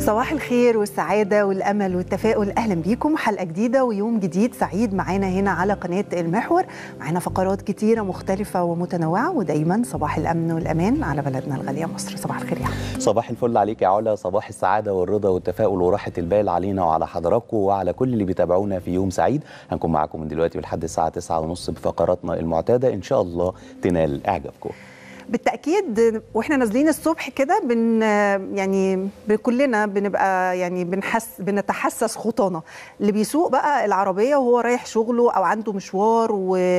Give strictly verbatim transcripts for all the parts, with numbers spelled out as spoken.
صباح الخير والسعادة والأمل والتفاؤل. أهلا بيكم حلقة جديدة ويوم جديد سعيد معانا هنا على قناة المحور. معانا فقرات كتيرة مختلفة ومتنوعة، ودايما صباح الأمن والأمان على بلدنا الغالية مصر. صباح الخير يا حبيبي. صباح الفل عليك يا علا، صباح السعادة والرضا والتفاؤل وراحة البال علينا وعلى حضراتكم وعلى كل اللي بيتابعونا في يوم سعيد. هنكون معاكم من دلوقتي لحد الساعة تسعة ونص بفقراتنا المعتادة، إن شاء الله تنال إعجابكم. بالتأكيد واحنا نازلين الصبح كده بن يعني كلنا بنبقى يعني بنحس بنتحسس خطانا. اللي بيسوق بقى العربية وهو رايح شغله أو عنده مشوار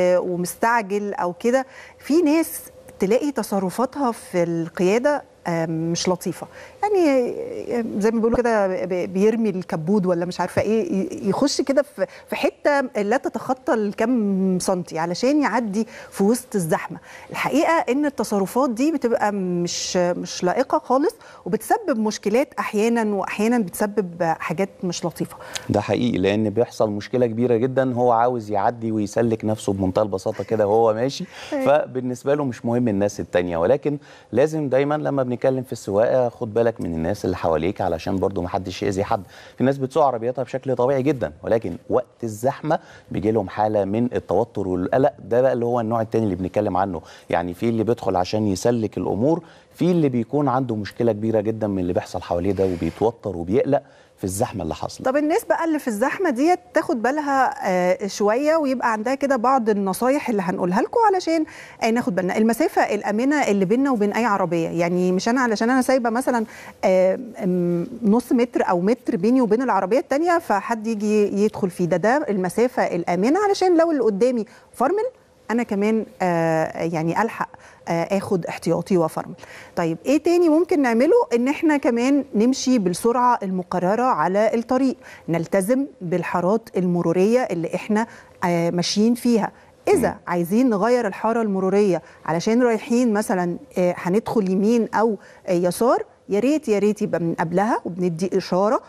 ومستعجل أو كده، في ناس تلاقي تصرفاتها في القيادة مش لطيفة، يعني زي ما بيقولوا كده بيرمي الكبود ولا مش عارفة ايه، يخش كده في حتة لا تتخطى الكم سنتي علشان يعدي في وسط الزحمة. الحقيقة ان التصرفات دي بتبقى مش مش لائقة خالص، وبتسبب مشكلات احيانا، واحيانا بتسبب حاجات مش لطيفة. ده حقيقي، لان بيحصل مشكلة كبيرة جدا، هو عاوز يعدي ويسلك نفسه بمنتهى البساطة كده وهو ماشي، فبالنسبة له مش مهم الناس التانية. ولكن لازم دايما لما بنتكلم في السواقه خد بالك من الناس اللي حواليك علشان برضو ما حدش يأذي حد. في ناس بتسوق عربياتها بشكل طبيعي جدا، ولكن وقت الزحمه بيجي لهم حاله من التوتر والقلق. ده بقى اللي هو النوع الثاني اللي بنتكلم عنه. يعني في اللي بيدخل عشان يسلك الامور، في اللي بيكون عنده مشكله كبيره جدا من اللي بيحصل حواليه ده وبيتوتر وبيقلق في الزحمه اللي حصلت. طب الناس بقى اللي في الزحمه ديت تاخد بالها آه شويه، ويبقى عندها كده بعض النصايح اللي هنقولها لكم علشان آه ناخد بالنا. المسافه الامنه اللي بيننا وبين اي عربيه، يعني مش انا علشان انا سايبه مثلا آه نص متر او متر بيني وبين العربيه الثانيه فحد يجي يدخل فيه. ده ده المسافه الامنه، علشان لو اللي قدامي فرمل انا كمان آه يعني الحق اخد احتياطي وافرمل. طيب ايه تاني ممكن نعمله؟ ان احنا كمان نمشي بالسرعه المقرره على الطريق، نلتزم بالحارات المروريه اللي احنا آه ماشيين فيها. اذا عايزين نغير الحاره المروريه علشان رايحين مثلا آه هندخل يمين او آه يسار، يا ريت يا ريت يبقى من قبلها وبندي اشاره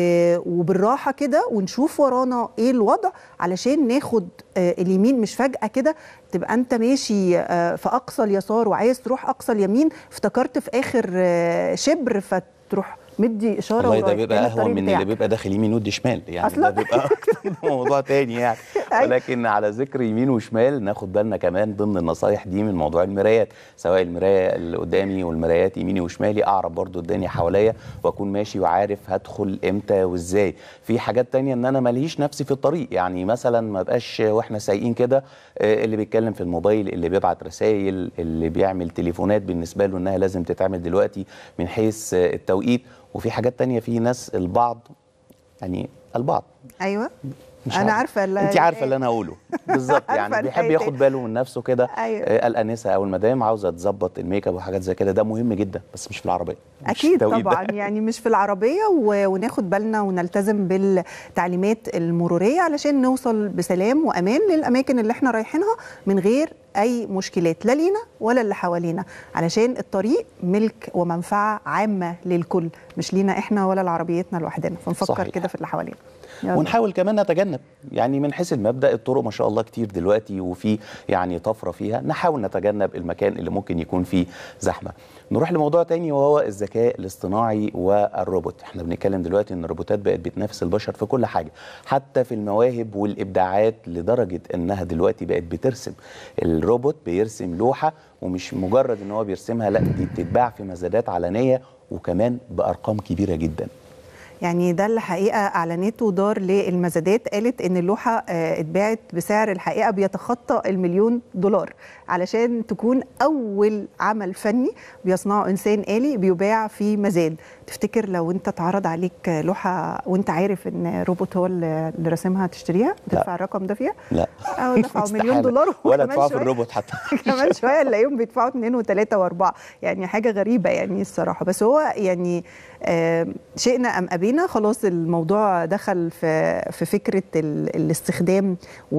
وبالراحه كده ونشوف ورانا ايه الوضع علشان ناخد آه اليمين. مش فجاه كده تبقى انت ماشي آه في اقصى اليسار وعايز تروح اقصى اليمين، افتكرت في اخر آه شبر فتروح مدي اشاره. والله ده بيبقى اهون من اللي بيبقى داخل يمين ودي شمال، يعني أصلاً. ده بيبقى موضوع تاني يعني. ولكن على ذكر يمين وشمال، ناخد بالنا كمان ضمن النصايح دي من موضوع المرايات، سواء المرايه اللي قدامي والمرايات يميني وشمالي، اعرف برضو الدنيا حواليا واكون ماشي وعارف هدخل امتى وازاي. في حاجات تانية ان انا ماليش نفسي في الطريق، يعني مثلا ما بقاش واحنا سايقين كده اللي بيتكلم في الموبايل، اللي بيبعت رسائل، اللي بيعمل تليفونات بالنسبه له انها لازم تتعمل دلوقتي من حيث التوقيت. وفي حاجات تانية، في ناس البعض يعني البعض ايوه انا عارفه انت عارفه اللي انا هقوله بالظبط، يعني بيحب ياخد باله من نفسه كده. أيوة. الانسه او المدام عاوزه تظبط الميك اب وحاجات زي كده، ده مهم جدا بس مش في العربيه. اكيد طبعا ده. يعني مش في العربيه، وناخد بالنا ونلتزم بالتعليمات المروريه علشان نوصل بسلام وامان للاماكن اللي احنا رايحينها من غير اي مشكلات، لا لينا ولا اللي حوالينا، علشان الطريق ملك ومنفعه عامه للكل، مش لينا احنا ولا لعربيتنا لوحدنا، فنفكر كده في اللي حوالينا. ونحاول كمان نتجنب، يعني من حيث المبدأ الطرق ما شاء الله كتير دلوقتي وفي يعني طفرة فيها، نحاول نتجنب المكان اللي ممكن يكون فيه زحمة. نروح لموضوع تاني وهو الذكاء الاصطناعي والروبوت. احنا بنتكلم دلوقتي ان الروبوتات بقت بتنافس البشر في كل حاجة، حتى في المواهب والإبداعات، لدرجة انها دلوقتي بقت بترسم. الروبوت بيرسم لوحة، ومش مجرد ان هو بيرسمها، لا دي بتتباع في مزادات علنية وكمان بأرقام كبيرة جدا. يعني ده اللي حقيقه اعلنته دار للمزادات، قالت ان اللوحه اتباعت بسعر الحقيقه بيتخطى المليون دولار، علشان تكون اول عمل فني بيصنعه انسان آلي بيباع في مزاد. تفتكر لو انت اتعرض عليك لوحه وانت عارف ان روبوت هو اللي راسمها تشتريها، تدفع الرقم ده فيها؟ لا او دفعوا مليون دولار ولا دفعوا في الروبوت حتى كمان شويه نلاقيهم بيدفعوا اثنين وثلاثه واربعه، يعني حاجه غريبه يعني الصراحه. بس هو يعني آه شئنا ام ابينا خلاص الموضوع دخل في في فكره الاستخدام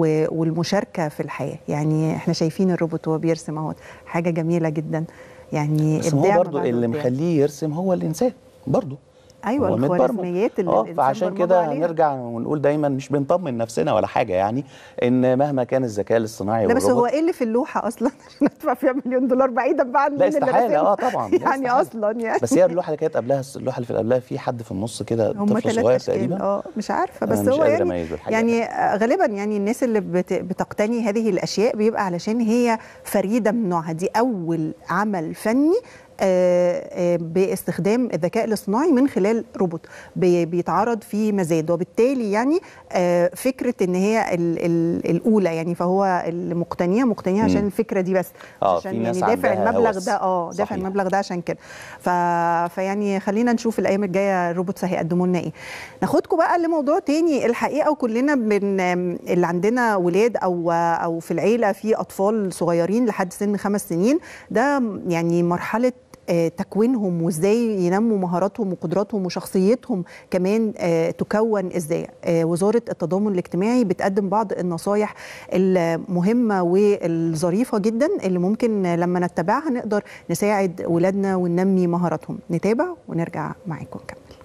والمشاركه في الحياه. يعني احنا شايفين الروبوت وهو بيرسم اهوت، حاجه جميله جدا. يعني بس هو برضه اللي مخليه يرسم هو الانسان برضه، ايوه الخوارزميات اللي اه فعشان كده هنرجع ونقول دايما مش بنطمن نفسنا ولا حاجه، يعني ان مهما كان الذكاء الاصطناعي لا بس هو ايه اللي في اللوحه اصلا عشان ادفع فيها مليون دولار بعيدا بقى عن لا استحاله اه طبعا يعني اصلا يعني بس هي اللوحه اللي كانت قبلها، اللوحه اللي في قبلها في حد في النص كده طفل صغير تقريبا اه مش عارفه بس مش هو يعني يعني غالبا يعني الناس اللي بت بتقتني هذه الاشياء بيبقى علشان هي فريده من نوعها، دي اول عمل فني باستخدام الذكاء الاصطناعي من خلال روبوت بيتعرض في مزاد، وبالتالي يعني فكره ان هي ال ال الاولى يعني، فهو المقتنيه مقتنيه عشان الفكره دي بس، عشان يعني دافع المبلغ ده اه دافع المبلغ ده عشان كده. فيعني خلينا نشوف الايام الجايه الروبوتس هيقدموا لنا ايه. ناخدكم بقى لموضوع تاني الحقيقه، وكلنا من اللي عندنا ولاد او او في العيله في اطفال صغيرين لحد سن خمس سنين، ده يعني مرحله تكوينهم وازاي ينموا مهاراتهم وقدراتهم وشخصيتهم كمان تكون ازاي. وزارة التضامن الاجتماعي بتقدم بعض النصايح المهمة والظريفة جدا اللي ممكن لما نتبعها نقدر نساعد ولادنا وننمي مهاراتهم. نتابع ونرجع معاكم نكمل.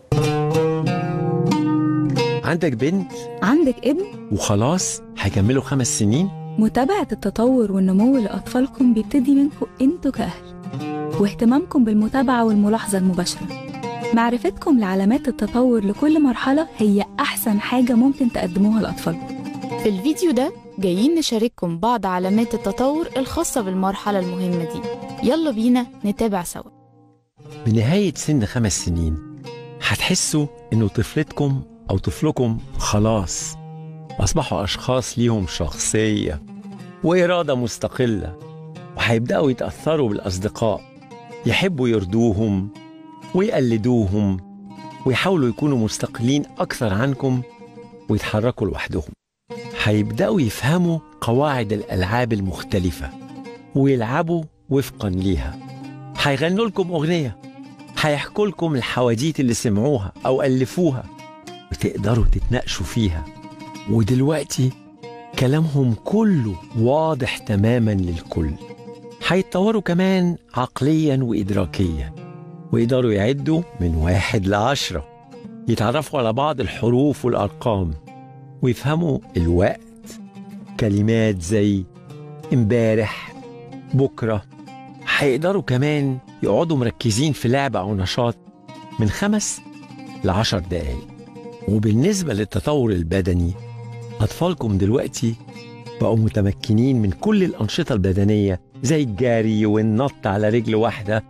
عندك بنت، عندك ابن وخلاص هيكملوا خمس سنين. متابعة التطور والنمو لأطفالكم بيبتدي منكم انتوا كأهل، واهتمامكم بالمتابعة والملاحظة المباشرة. معرفتكم لعلامات التطور لكل مرحلة هي أحسن حاجة ممكن تقدموها لأطفالكم. في الفيديو ده جايين نشارككم بعض علامات التطور الخاصة بالمرحلة المهمة دي. يلا بينا نتابع سوا. بنهاية سن خمس سنين هتحسوا إنه طفلتكم أو طفلكم خلاص أصبحوا أشخاص ليهم شخصية وإرادة مستقلة، وهيبدأوا يتأثروا بالأصدقاء، يحبوا يرضوهم ويقلدوهم ويحاولوا يكونوا مستقلين أكثر عنكم ويتحركوا لوحدهم. هيبدأوا يفهموا قواعد الألعاب المختلفة ويلعبوا وفقاً ليها. هيغنوا لكم أغنية، هيحكوا لكم الحواديت اللي سمعوها أو ألفوها وتقدروا تتناقشوا فيها. ودلوقتي كلامهم كله واضح تماماً للكل. هيتطوروا كمان عقلياً وإدراكياً، ويقدروا يعدوا من واحد لعشرة، يتعرفوا على بعض الحروف والأرقام، ويفهموا الوقت، كلمات زي امبارح، بكرة. هيقدروا كمان يقعدوا مركزين في لعبة أو نشاط من خمس لعشر دقايق. وبالنسبة للتطور البدني، أطفالكم دلوقتي بقوا متمكنين من كل الأنشطة البدنية زي الجري والنط على رجل واحدة،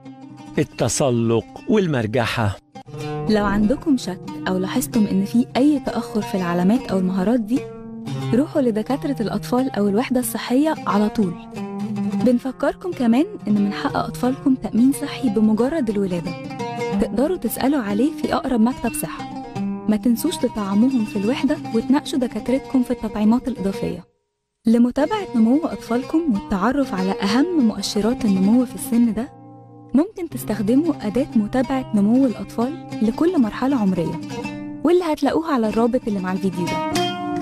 التسلق والمرجحة. لو عندكم شك أو لاحظتم إن في أي تأخر في العلامات أو المهارات دي، روحوا لدكاترة الأطفال أو الوحدة الصحية على طول. بنفكركم كمان إن من حق أطفالكم تأمين صحي بمجرد الولادة، تقدروا تسألوا عليه في أقرب مكتب صحة. ما تنسوش تطعموهم في الوحدة وتناقشوا دكاترتكم في التطعيمات الإضافية. لمتابعة نمو أطفالكم والتعرف على أهم مؤشرات النمو في السن ده، ممكن تستخدموا أداة متابعة نمو الأطفال لكل مرحلة عمرية، واللي هتلاقوها على الرابط اللي مع الفيديو ده.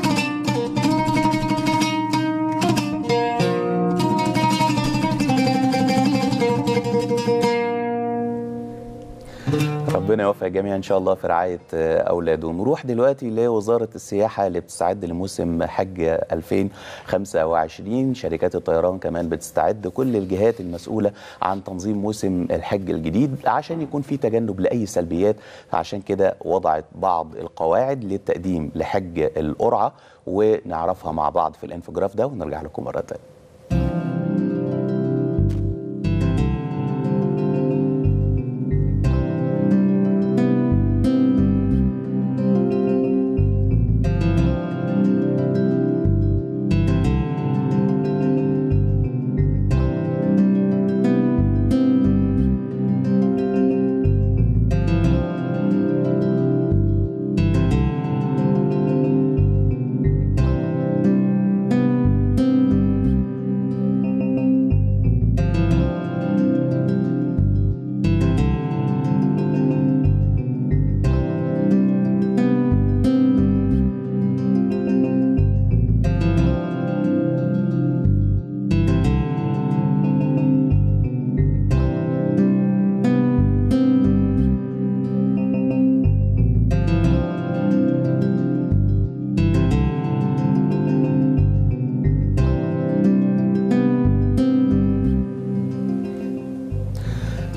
ربنا يوفق الجميع ان شاء الله في رعايه اولادهم. نروح دلوقتي لوزاره السياحه اللي بتستعد لموسم حج ألفين وخمسة وعشرين. شركات الطيران كمان بتستعد، كل الجهات المسؤوله عن تنظيم موسم الحج الجديد عشان يكون في تجنب لاي سلبيات. عشان كده وضعت بعض القواعد للتقديم لحج القرعه، ونعرفها مع بعض في الانفوجراف ده ونرجع لكم مره ثانيه.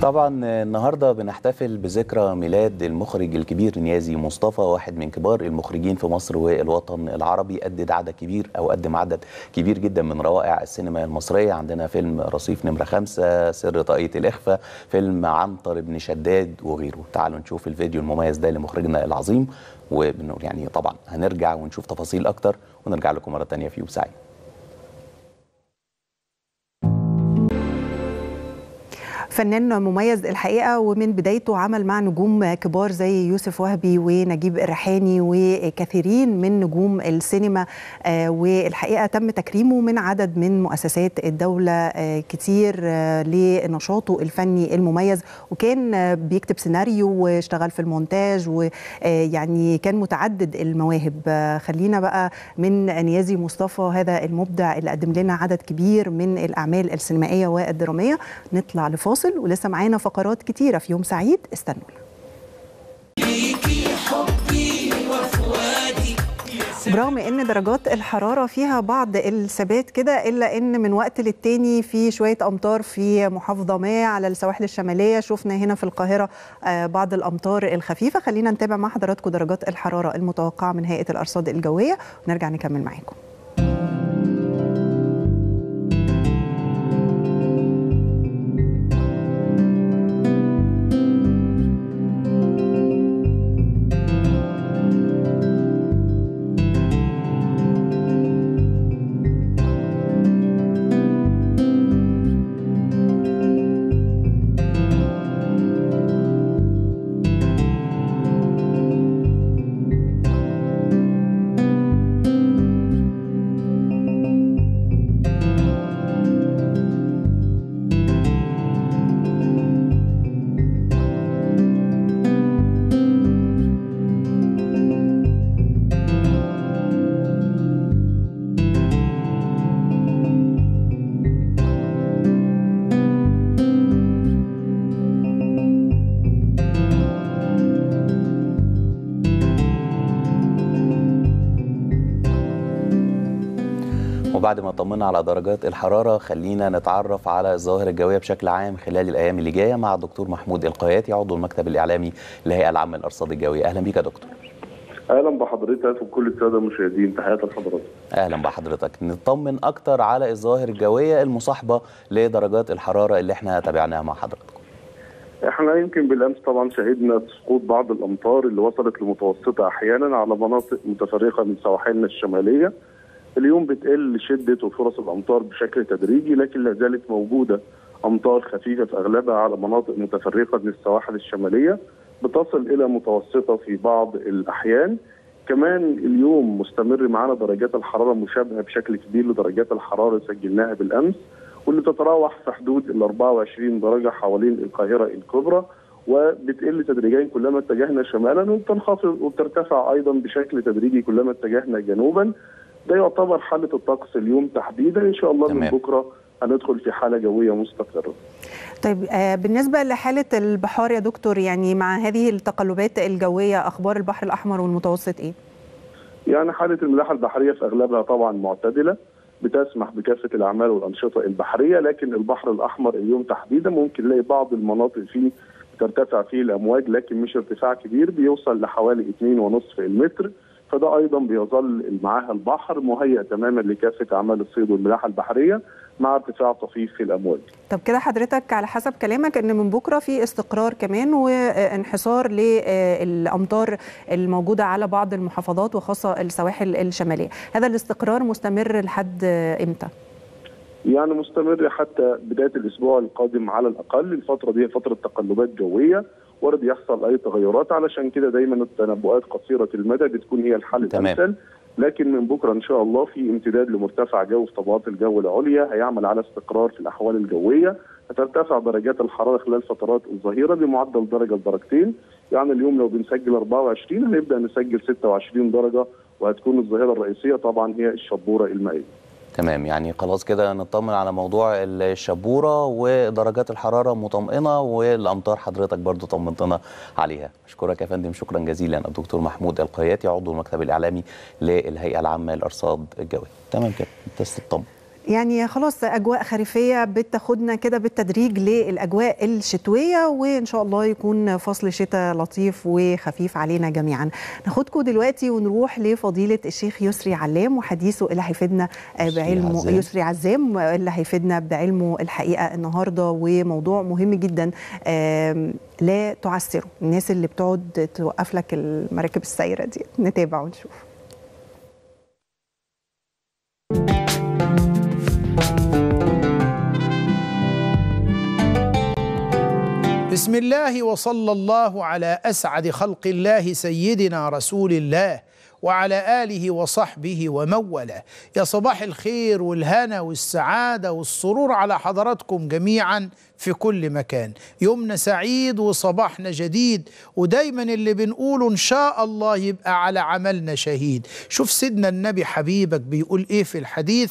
طبعا النهارده بنحتفل بذكرى ميلاد المخرج الكبير نيازي مصطفى، واحد من كبار المخرجين في مصر والوطن العربي. قدم عدد كبير او قدم عدد كبير جدا من روائع السينما المصريه. عندنا فيلم رصيف نمره خمسة، سر طاقية الإخفاء، فيلم عنتر بن شداد وغيره. تعالوا نشوف الفيديو المميز ده لمخرجنا العظيم، وبنقول يعني طبعا هنرجع ونشوف تفاصيل اكتر ونرجع لكم مره ثانيه في يوم سعيد. فنان مميز الحقيقه، ومن بدايته عمل مع نجوم كبار زي يوسف وهبي ونجيب الريحاني وكثيرين من نجوم السينما، والحقيقه تم تكريمه من عدد من مؤسسات الدوله كتير لنشاطه الفني المميز، وكان بيكتب سيناريو واشتغل في المونتاج، ويعني كان متعدد المواهب. خلينا بقى من نيازي مصطفى هذا المبدع اللي قدم لنا عدد كبير من الاعمال السينمائيه والدراميه نطلع لفاصل، ولسه معانا فقرات كتيرة في يوم سعيد، استنونا. برغم ان درجات الحرارة فيها بعض الثبات كده، الا ان من وقت للتاني في شوية امطار في محافظة ما على السواحل الشمالية. شفنا هنا في القاهرة بعض الامطار الخفيفة. خلينا نتابع مع حضراتكم درجات الحرارة المتوقعة من هيئة الارصاد الجوية ونرجع نكمل معاكم. وبعد ما طمنا على درجات الحرارة، خلينا نتعرف على الظواهر الجوية بشكل عام خلال الأيام اللي جاية مع الدكتور محمود القياتي، عضو المكتب الإعلامي للهيئة العامة للأرصاد الجوية. أهلا بك يا دكتور. اهلا بحضرتك وكل الساده المشاهدين، تحياتي لحضرتك. اهلا بحضرتك. نطمن اكتر على الظواهر الجويه المصاحبه لدرجات الحراره اللي احنا تابعناها مع حضراتكم. احنا يمكن بالامس طبعا شهدنا سقوط بعض الامطار اللي وصلت لمتوسطه احيانا على مناطق متفرقه من سواحلنا الشماليه. اليوم بتقل شده وفرص الامطار بشكل تدريجي، لكن لا زالت موجوده امطار خفيفه في اغلبها على مناطق متفرقه من السواحل الشماليه، بتصل الى متوسطه في بعض الاحيان. كمان اليوم مستمر معنا درجات الحراره مشابهه بشكل كبير لدرجات الحراره اللي سجلناها بالامس، واللي تتراوح في حدود ال أربعة وعشرين درجه حوالين القاهره الكبرى، وبتقل تدريجيا كلما اتجهنا شمالا، وبتنخفض وبترتفع ايضا بشكل تدريجي كلما اتجهنا جنوبا. ده يعتبر حاله الطقس اليوم تحديدا. ان شاء الله من بكره هندخل في حاله جويه مستقره. طيب آه بالنسبه لحاله البحار يا دكتور، يعني مع هذه التقلبات الجويه اخبار البحر الاحمر والمتوسط ايه؟ يعني حاله الملاحه البحريه في اغلبها طبعا معتدله، بتسمح بكافه الاعمال والانشطه البحريه، لكن البحر الاحمر اليوم تحديدا ممكن نلاقي بعض المناطق فيه ترتفع فيه الامواج، لكن مش ارتفاع كبير، بيوصل لحوالي اثنين ونصف المتر. فده ايضا بيظل معاها البحر مهيئ تماما لكافه اعمال الصيد والملاحه البحريه مع ارتفاع طفيف في الامواج. طب كده حضرتك على حسب كلامك ان من بكره في استقرار كمان وانحصار للامطار الموجوده على بعض المحافظات وخاصه السواحل الشماليه، هذا الاستقرار مستمر لحد امتى؟ يعني مستمر حتى بدايه الاسبوع القادم على الاقل. الفتره دي فتره تقلبات جويه، وارد يحصل اي تغيرات، علشان كده دايما التنبؤات قصيره المدى بتكون هي الحل الامثل. لكن من بكره ان شاء الله في امتداد لمرتفع جو في طبقات الجو العليا هيعمل على استقرار في الاحوال الجويه. هترتفع درجات الحراره خلال فترات الظهيره بمعدل درجه لدرجتين. يعني اليوم لو بنسجل أربعة وعشرين هنبدا نسجل ستة وعشرين درجه، وهتكون الظاهره الرئيسيه طبعا هي الشبوره المائيه. تمام، يعني خلاص كده نطمن على موضوع الشبوره ودرجات الحراره مطمئنه، والامطار حضرتك برضو طمنتنا عليها. اشكرك يا فندم شكرا جزيلا الدكتور محمود القياتي، عضو المكتب الاعلامي للهيئه العامه للارصاد الجويه. تمام كده انت تطمن. يعني خلاص اجواء خريفيه بتاخدنا كده بالتدريج للاجواء الشتويه، وان شاء الله يكون فصل شتاء لطيف وخفيف علينا جميعا. ناخدكم دلوقتي ونروح لفضيله الشيخ يسري علام وحديثه اللي هيفيدنا بعلمه، يسري عزام اللي هيفيدنا بعلمه الحقيقه النهارده، وموضوع مهم جدا لا تعسره الناس اللي بتقعد توقف لك المراكب السايره دي. نتابع ونشوف. بسم الله وصلى الله على أسعد خلق الله سيدنا رسول الله وعلى آله وصحبه ومن والاه. يا صباح الخير والهنا والسعادة والسرور على حضراتكم جميعا في كل مكان. يومنا سعيد وصباحنا جديد، ودايما اللي بنقوله إن شاء الله يبقى على عملنا شهيد. شوف سيدنا النبي حبيبك بيقول إيه في الحديث: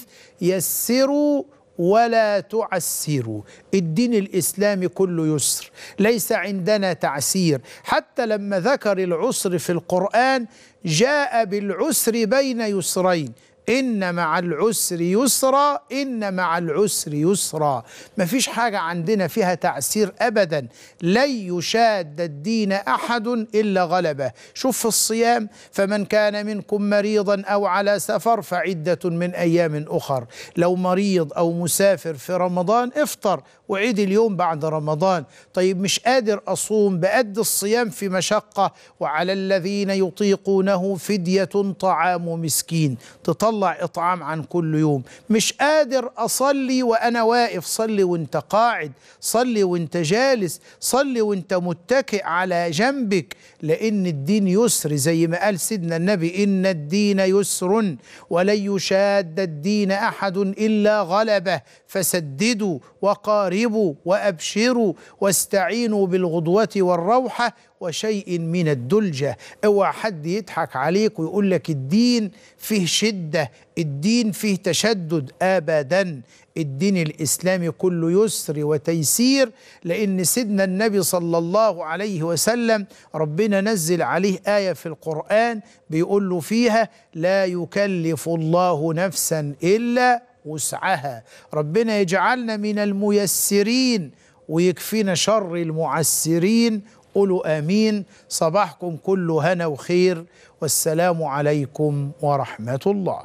يسروا ولا تعسروا. الدين الإسلامي كله يسر، ليس عندنا تعسير. حتى لما ذكر العسر في القرآن جاء بالعسر بين يسرين، إن مع العسر يسرا، إن مع العسر يسرا. ما فيش حاجة عندنا فيها تعسير أبدا. لن يشاد الدين أحد إلا غلبه. شوف في الصيام: فمن كان منكم مريضا أو على سفر فعدة من أيام أخر. لو مريض أو مسافر في رمضان افطر وعيد اليوم بعد رمضان. طيب مش قادر أصوم، بقد الصيام في مشقة، وعلى الذين يطيقونه فدية طعام مسكين، تطلع إطعام عن كل يوم. مش قادر أصلي وأنا واقف، صلي وانت قاعد، صلي وانت جالس، صلي وانت متكئ على جنبك، لأن الدين يسر. زي ما قال سيدنا النبي: إن الدين يسر ولن يشاد الدين أحد إلا غلبه، فسددوا وقاربوا وأبشروا واستعينوا بالغدوة والروحة وشيء من الدلجة. اوعى حد يضحك عليك ويقول لك الدين فيه شدة، الدين فيه تشدد. أبدا، الدين الإسلامي كله يسر وتيسير، لأن سيدنا النبي صلى الله عليه وسلم ربنا نزل عليه آية في القرآن بيقول له فيها: لا يكلف الله نفسا إلا وسعها. ربنا يجعلنا من الميسرين ويكفينا شر المعسرين. قولوا آمين. صباحكم كله هنا وخير، والسلام عليكم ورحمة الله.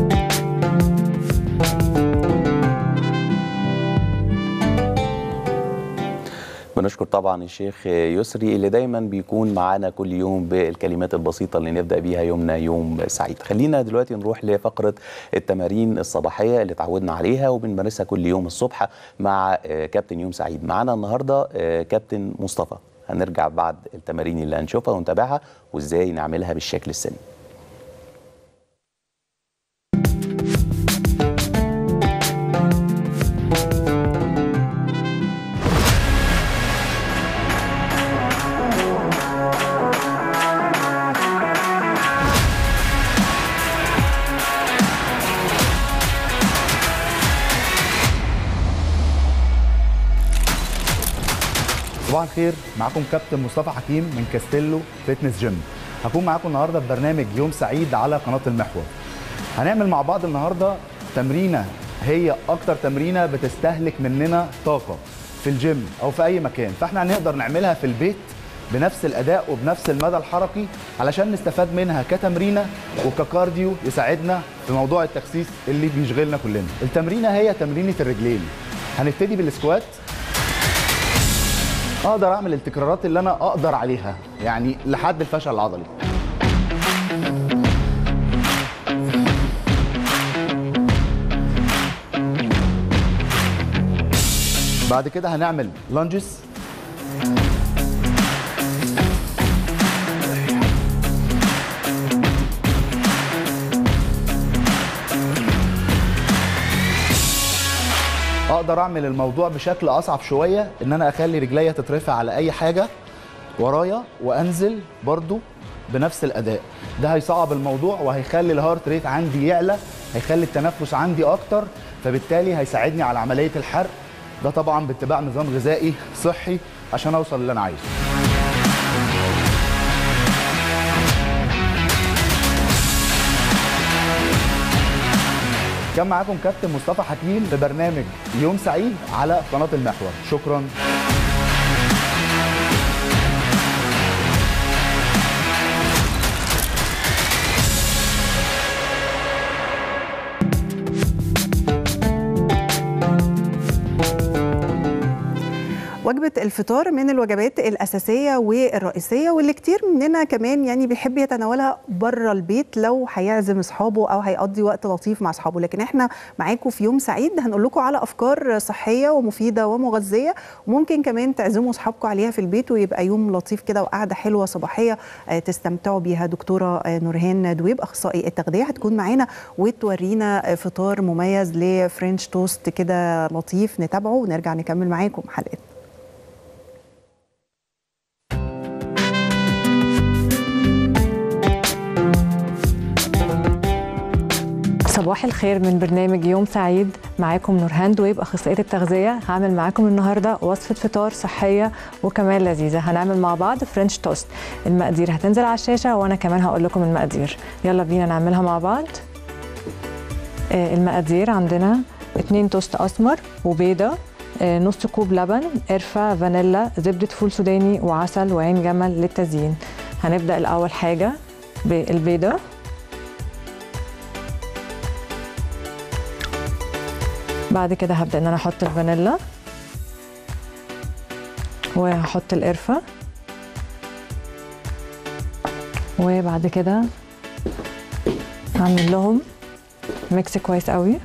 بنشكر طبعا الشيخ يسري اللي دايما بيكون معانا كل يوم بالكلمات البسيطة اللي نبدأ بيها يومنا يوم سعيد. خلينا دلوقتي نروح لفقرة التمارين الصباحية اللي تعودنا عليها وبنمارسها كل يوم الصبح مع كابتن يوم سعيد. معانا النهاردة كابتن مصطفى. هنرجع بعد التمارين اللي هنشوفها ونتابعها وازاي نعملها بالشكل السليم. صباح الخير، معاكم كابتن مصطفى حكيم من كاستيلو فيتنس جيم. هكون معاكم النهارده في برنامج يوم سعيد على قناه المحور. هنعمل مع بعض النهارده تمرينه هي اكتر تمرينه بتستهلك مننا طاقه في الجيم او في اي مكان، فاحنا هنقدر نعملها في البيت بنفس الاداء وبنفس المدى الحركي علشان نستفاد منها كتمرينه وككارديو يساعدنا في موضوع التخسيس اللي بيشغلنا كلنا. التمرينه هي تمرينه الرجلين. هنبتدي بالسكوات. اقدر اعمل التكرارات اللي انا اقدر عليها، يعني لحد الفشل العضلي. بعد كده هنعمل لانجز. اقدر اعمل الموضوع بشكل اصعب شويه، ان انا اخلي رجليا تترفع على اي حاجه ورايا وانزل برضو بنفس الاداء. ده هيصعب الموضوع وهيخلي الهارت ريت عندي يعلى، هيخلي التنفس عندي اكتر، فبالتالي هيساعدني على عمليه الحرق. ده طبعا باتباع نظام غذائي صحي عشان اوصل اللي انا عايزه. كان معاكم كابتن مصطفى حكيم في برنامج يوم سعيد على قناه المحور. شكرا. وجبة الفطار من الوجبات الأساسية والرئيسية واللي كتير مننا كمان يعني بيحب يتناولها بره البيت لو هيعزم أصحابه أو هيقضي وقت لطيف مع أصحابه، لكن احنا معاكم في يوم سعيد هنقول لكم على أفكار صحية ومفيدة ومغذية، وممكن كمان تعزموا أصحابكم عليها في البيت ويبقى يوم لطيف كده وقعدة حلوة صباحية تستمتعوا بيها. دكتورة نورهان دويب أخصائي التغذية هتكون معانا وتورينا فطار مميز لفرنش توست كده لطيف نتابعه ونرجع نكمل معاكم حلقتنا. صباح الخير من برنامج يوم سعيد، معاكم نورهان دويب أخصائية التغذية. هعمل معاكم النهاردة وصفة فطار صحية وكمان لذيذة. هنعمل مع بعض فرنش توست. المقادير هتنزل على الشاشة وأنا كمان هقول لكم المقادير. يلا بينا نعملها مع بعض. آه المقادير عندنا اتنين توست أسمر وبيضة، آه نص كوب لبن، قرفة، فانيلا، زبدة فول سوداني وعسل وعين جمل للتزيين. هنبدأ الأول حاجة بالبيضة. بعد كده هبدأ ان انا احط الفانيلا وهحط القرفة، وبعد كده هعمل لهم ميكس كويس قوي.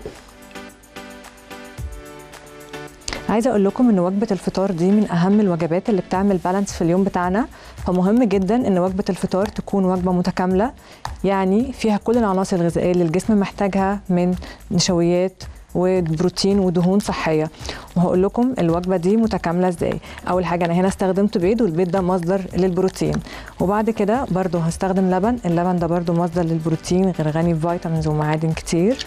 عايزه اقول لكم ان وجبه الفطار دي من اهم الوجبات اللي بتعمل بالانس في اليوم بتاعنا، فمهم جدا ان وجبه الفطار تكون وجبه متكامله، يعني فيها كل العناصر الغذائيه اللي الجسم محتاجها من نشويات وبروتين ودهون صحيه. وهقول لكم الوجبه دي متكامله ازاي. اول حاجه انا هنا استخدمت بيض، والبيض ده مصدر للبروتين، وبعد كده برضو هستخدم لبن، اللبن ده برضو مصدر للبروتين غير غني بفيتامينز ومعادن كتير.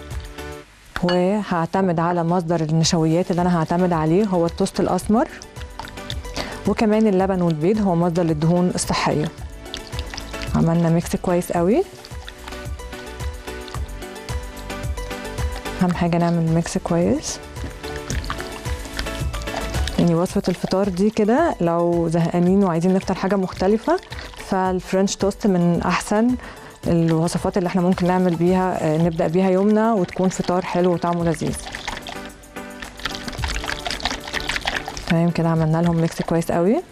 وهعتمد على مصدر النشويات اللي انا هعتمد عليه هو التوست الاسمر، وكمان اللبن والبيض هو مصدر للدهون الصحيه. عملنا ميكس كويس قوي. اهم حاجه نعمل ميكس كويس. يعني وصفه الفطار دي كده لو زهقانين وعايزين نفطر حاجه مختلفه، فالفرنش توست من احسن الوصفات اللي احنا ممكن نعمل بيها نبدا بيها يومنا وتكون فطار حلو وطعمه لذيذ. تمام كده عملنا لهم ميكس كويس قوي.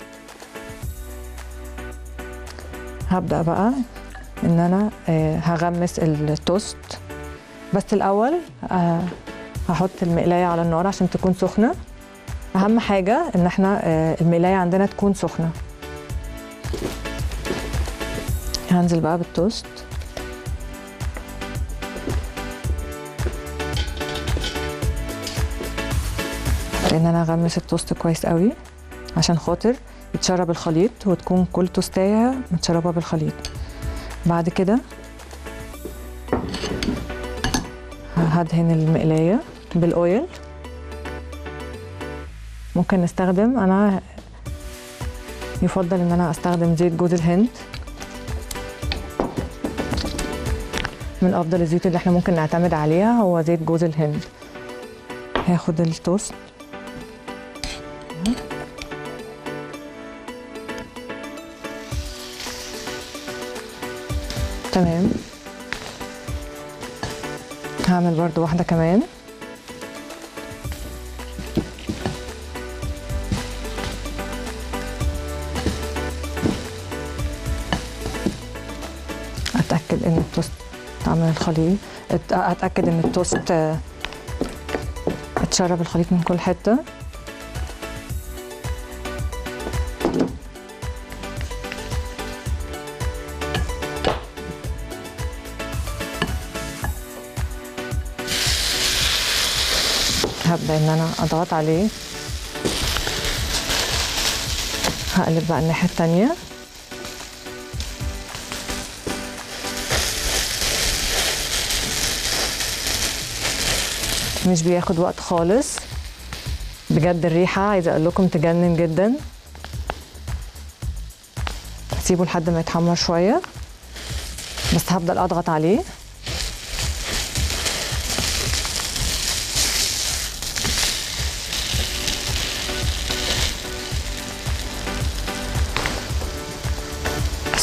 هبدا بقى ان انا هغمس التوست، بس الاول هحط المقلايه على النار عشان تكون سخنه. اهم حاجه ان احنا المقلايه عندنا تكون سخنه. هنزل بقى بالتوست. لان انا اغمس التوست كويس قوي عشان خاطر يتشرب الخليط وتكون كل توستايه متشربه بالخليط. بعد كده هدهن المقلايه بالاويل. ممكن نستخدم، انا يفضل ان انا استخدم زيت جوز الهند، من افضل الزيوت اللي احنا ممكن نعتمد عليها هو زيت جوز الهند. هاخد التوست تمام. هعمل برضو واحدة كمان. اتأكد ان التوست تعمل الخليط، اتأكد ان التوست اتشرب الخليط من كل حتة. هبدأ ان انا اضغط عليه. هقلب بقى الناحية التانية. مش بياخد وقت خالص بجد، الريحة عايزة اقول لكم تجنن جدا. هسيبه لحد ما يتحمر شوية، بس هفضل اضغط عليه.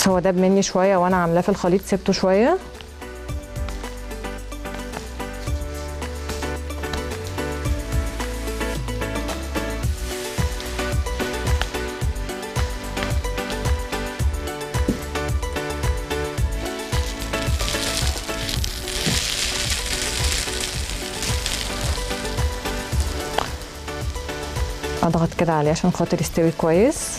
بس هو داب مني شويه وانا عاملاه في الخليط، سبته شويه. اضغط كده عليه عشان خاطر يستوي كويس.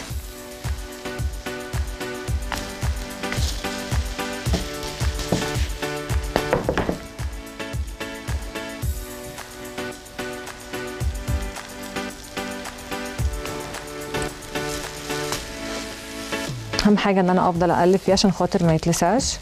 اهم حاجه ان انا افضل اقلب فيه عشان خاطر ما يتلسعش.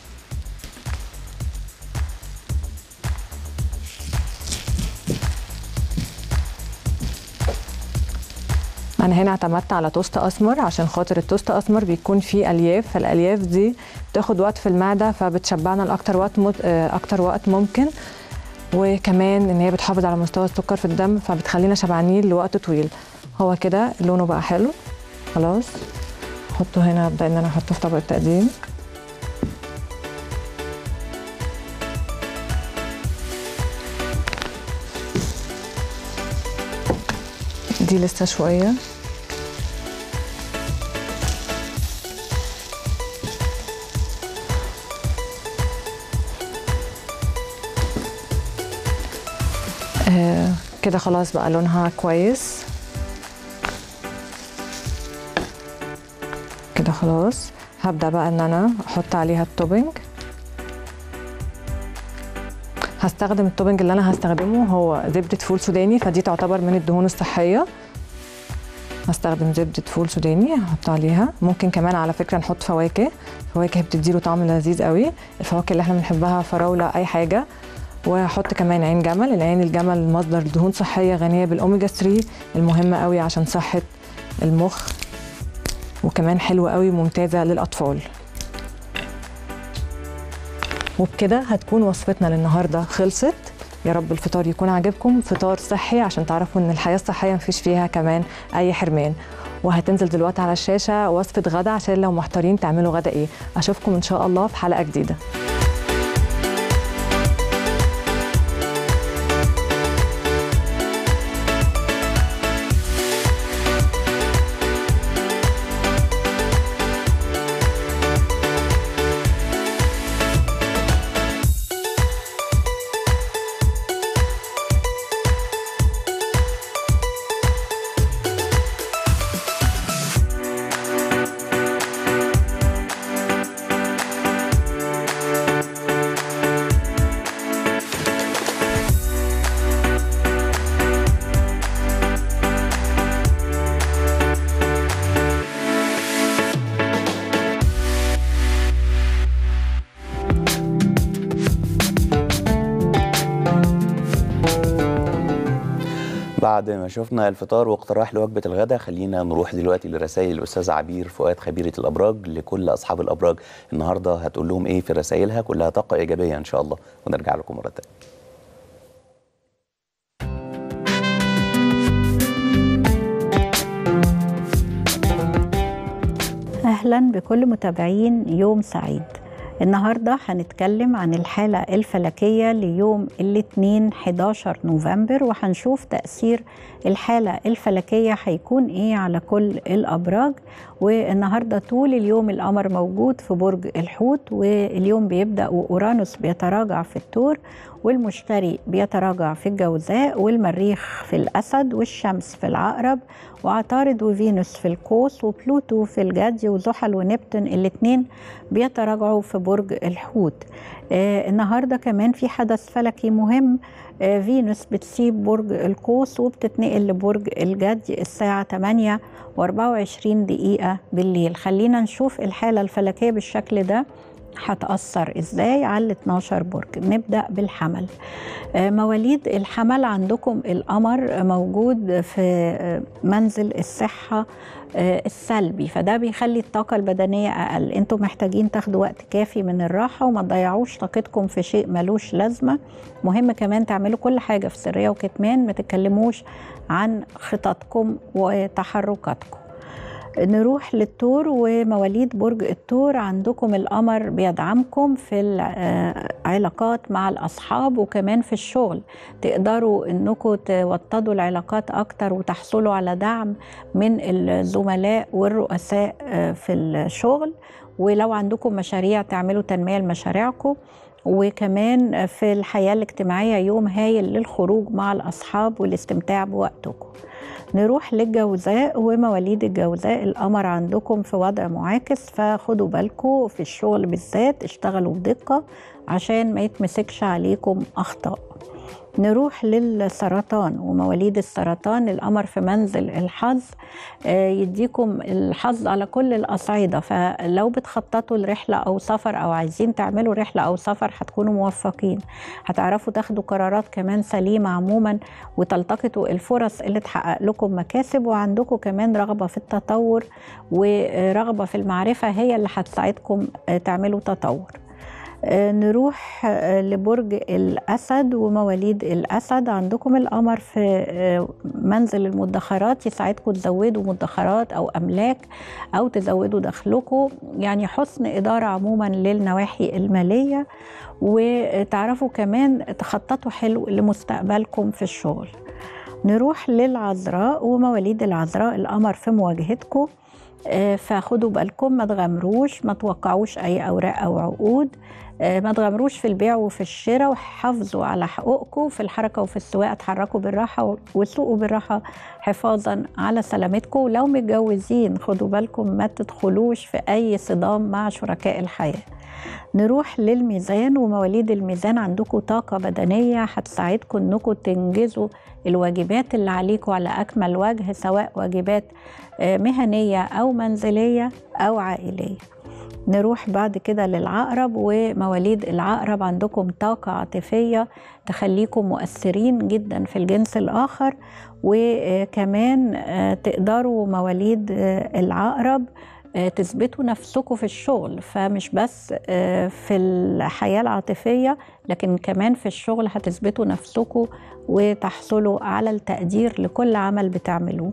انا هنا اعتمدت على توست اسمر عشان خاطر التوست اسمر بيكون فيه الياف، فالالياف دي بتاخد وقت في المعده فبتشبعنا لاكتر وقت مت... اكتر وقت ممكن، وكمان ان هي بتحافظ على مستوى السكر في الدم فبتخلينا شبعانين لوقت طويل. هو كده لونه بقى حلو خلاص. احطه هنا، ابدا ان انا احطه في طبق التقديم. دي لسه شويه. آه كده خلاص بقى لونها كويس كده خلاص. هبدأ بقى ان انا احط عليها التوبينج. هستخدم التوبينج اللي انا هستخدمه هو زبدة فول سوداني، فدي تعتبر من الدهون الصحية. هستخدم زبدة فول سوداني هحط عليها. ممكن كمان على فكرة نحط فواكه، فواكه بتديله طعم لذيذ قوي. الفواكه اللي احنا بنحبها فراولة اي حاجة. وهحط كمان عين جمل. العين الجمل مصدر دهون صحية غنية بالاوميجا ثلاثة المهمة قوي عشان صحة المخ، وكمان حلوة قوي وممتازة للأطفال. وبكده هتكون وصفتنا للنهاردة خلصت. يا رب الفطار يكون عاجبكم، فطار صحي عشان تعرفوا ان الحياة الصحية مفيش فيها كمان اي حرمان. وهتنزل دلوقتي على الشاشة وصفة غدا عشان لو محتارين تعملوا غدا ايه. اشوفكم ان شاء الله في حلقة جديدة. بعد ما شفنا الفطار واقتراح لوجبة الغداء، خلينا نروح دلوقتي لرسائل الأستاذ عبير فؤاد خبيرة الأبراج لكل أصحاب الأبراج. النهاردة هتقول لهم إيه في رسائلها؟ كلها طاقة إيجابية إن شاء الله، ونرجع لكم مرة تانية. أهلا بكل متابعين يوم سعيد. النهاردة هنتكلم عن الحالة الفلكية ليوم الاثنين حداشر نوفمبر، وهنشوف تأثير الحالة الفلكية هيكون ايه على كل الأبراج. والنهاردة طول اليوم القمر موجود في برج الحوت، واليوم بيبدأ وأورانوس بيتراجع في الثور، والمشتري بيتراجع في الجوزاء، والمريخ في الأسد، والشمس في العقرب، وعطارد وفينوس في القوس، وبلوتو في الجدي، وزحل ونبتون الاثنين بيتراجعوا في برج الحوت. آه النهارده كمان في حدث فلكي مهم. آه فينوس بتسيب برج القوس وبتتنقل لبرج الجدي الساعة ثمانية وأربعة وعشرين دقيقة بالليل. خلينا نشوف الحالة الفلكية بالشكل ده هتأثر ازاي على ال اثناشر برج. نبدأ بالحمل. مواليد الحمل عندكم القمر موجود في منزل الصحة السلبي، فده بيخلي الطاقة البدنية أقل. انتم محتاجين تاخدوا وقت كافي من الراحة وما تضيعوش طاقتكم في شيء ملوش لازمة. مهم كمان تعملوا كل حاجة في سرية وكتمان، ما تتكلموش عن خططكم وتحركاتكم. نروح للثور ومواليد برج الثور. عندكم القمر بيدعمكم في العلاقات مع الأصحاب وكمان في الشغل، تقدروا انكم توطدوا العلاقات اكتر وتحصلوا على دعم من الزملاء والرؤساء في الشغل، ولو عندكم مشاريع تعملوا تنمية لمشاريعكم. وكمان في الحياة الاجتماعية يوم هايل للخروج مع الأصحاب والاستمتاع بوقتكم. نروح للجوزاء ومواليد الجوزاء. القمر عندكم في وضع معاكس، فخدوا بالكم في الشغل بالذات، اشتغلوا بدقة عشان ما يتمسكش عليكم أخطاء. نروح للسرطان ومواليد السرطان. القمر في منزل الحظ، يديكم الحظ على كل الأصعدة، فلو بتخططوا لرحلة أو سفر أو عايزين تعملوا رحلة أو سفر هتكونوا موفقين، هتعرفوا تاخدوا قرارات كمان سليمة عموما وتلتقطوا الفرص اللي تحقق لكم مكاسب، وعندكم كمان رغبة في التطور ورغبة في المعرفة هي اللي هتساعدكم تعملوا تطور. نروح لبرج الأسد ومواليد الأسد. عندكم القمر في منزل المدخرات، يساعدكم تزودوا مدخرات أو أملاك أو تزودوا دخلكم، يعني حسن إدارة عموما للنواحي المالية، وتعرفوا كمان تخططوا حلو لمستقبلكم في الشغل. نروح للعذراء ومواليد العذراء. القمر في مواجهتكم، فخدوا بالكم ما تغامروش، ما توقعوش أي أوراق أو عقود، ما تغامروش في البيع وفي الشراء، وحافظوا على حقوقكم في الحركة وفي السواقة، اتحركوا بالراحة وسوقوا بالراحة حفاظا على سلامتكم. ولو متجوزين خدوا بالكم ما تدخلوش في أي صدام مع شركاء الحياة. نروح للميزان ومواليد الميزان. عندكم طاقة بدنية هتساعدكم انكم تنجزوا الواجبات اللي عليكم على أكمل وجه، سواء واجبات مهنية أو منزلية أو عائلية. نروح بعد كده للعقرب ومواليد العقرب. عندكم طاقة عاطفية تخليكم مؤثرين جدا في الجنس الآخر، وكمان تقدروا مواليد العقرب تثبتوا نفسكم في الشغل، فمش بس في الحياة العاطفية لكن كمان في الشغل هتثبتوا نفسكم وتحصلوا على التقدير لكل عمل بتعملوه.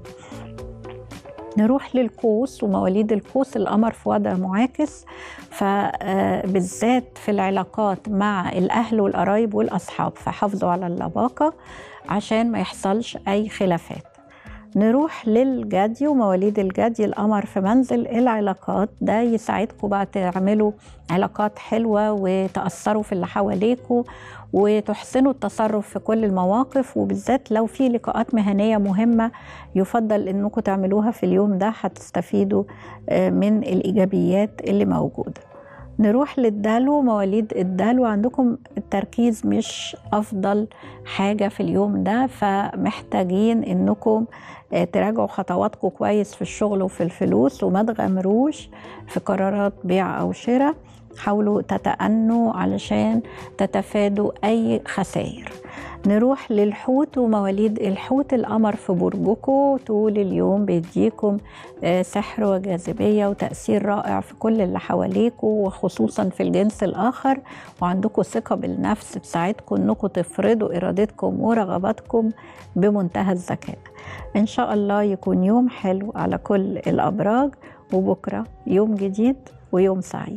نروح للقوس ومواليد القوس. القمر في وضع معاكس، فبالذات في العلاقات مع الأهل والقرايب والأصحاب، فحافظوا على اللباقة عشان ما يحصلش أي خلافات. نروح للجدي ومواليد الجدي. القمر في منزل العلاقات، ده يساعدكم بقى تعملوا علاقات حلوة وتأثروا في اللي حواليكوا وتحسنوا التصرف في كل المواقف، وبالذات لو في لقاءات مهنية مهمة يفضل انكم تعملوها في اليوم ده، هتستفيدوا من الإيجابيات اللي موجودة. نروح للدلو مواليد الدلو. عندكم التركيز مش أفضل حاجة في اليوم ده، فمحتاجين انكم تراجعوا خطواتكم كويس في الشغل وفي الفلوس، وما تغامروش في قرارات بيع أو شراء. حاولوا تتأنوا علشان تتفادوا أي خسائر. نروح للحوت ومواليد الحوت. القمر في برجكم طول اليوم بيديكم سحر وجاذبية وتأثير رائع في كل اللي حواليكم، وخصوصا في الجنس الآخر، وعندكم ثقة بالنفس تساعدكم انكم تفرضوا إرادتكم ورغباتكم بمنتهى الذكاء. إن شاء الله يكون يوم حلو على كل الأبراج، وبكرة يوم جديد ويوم سعيد.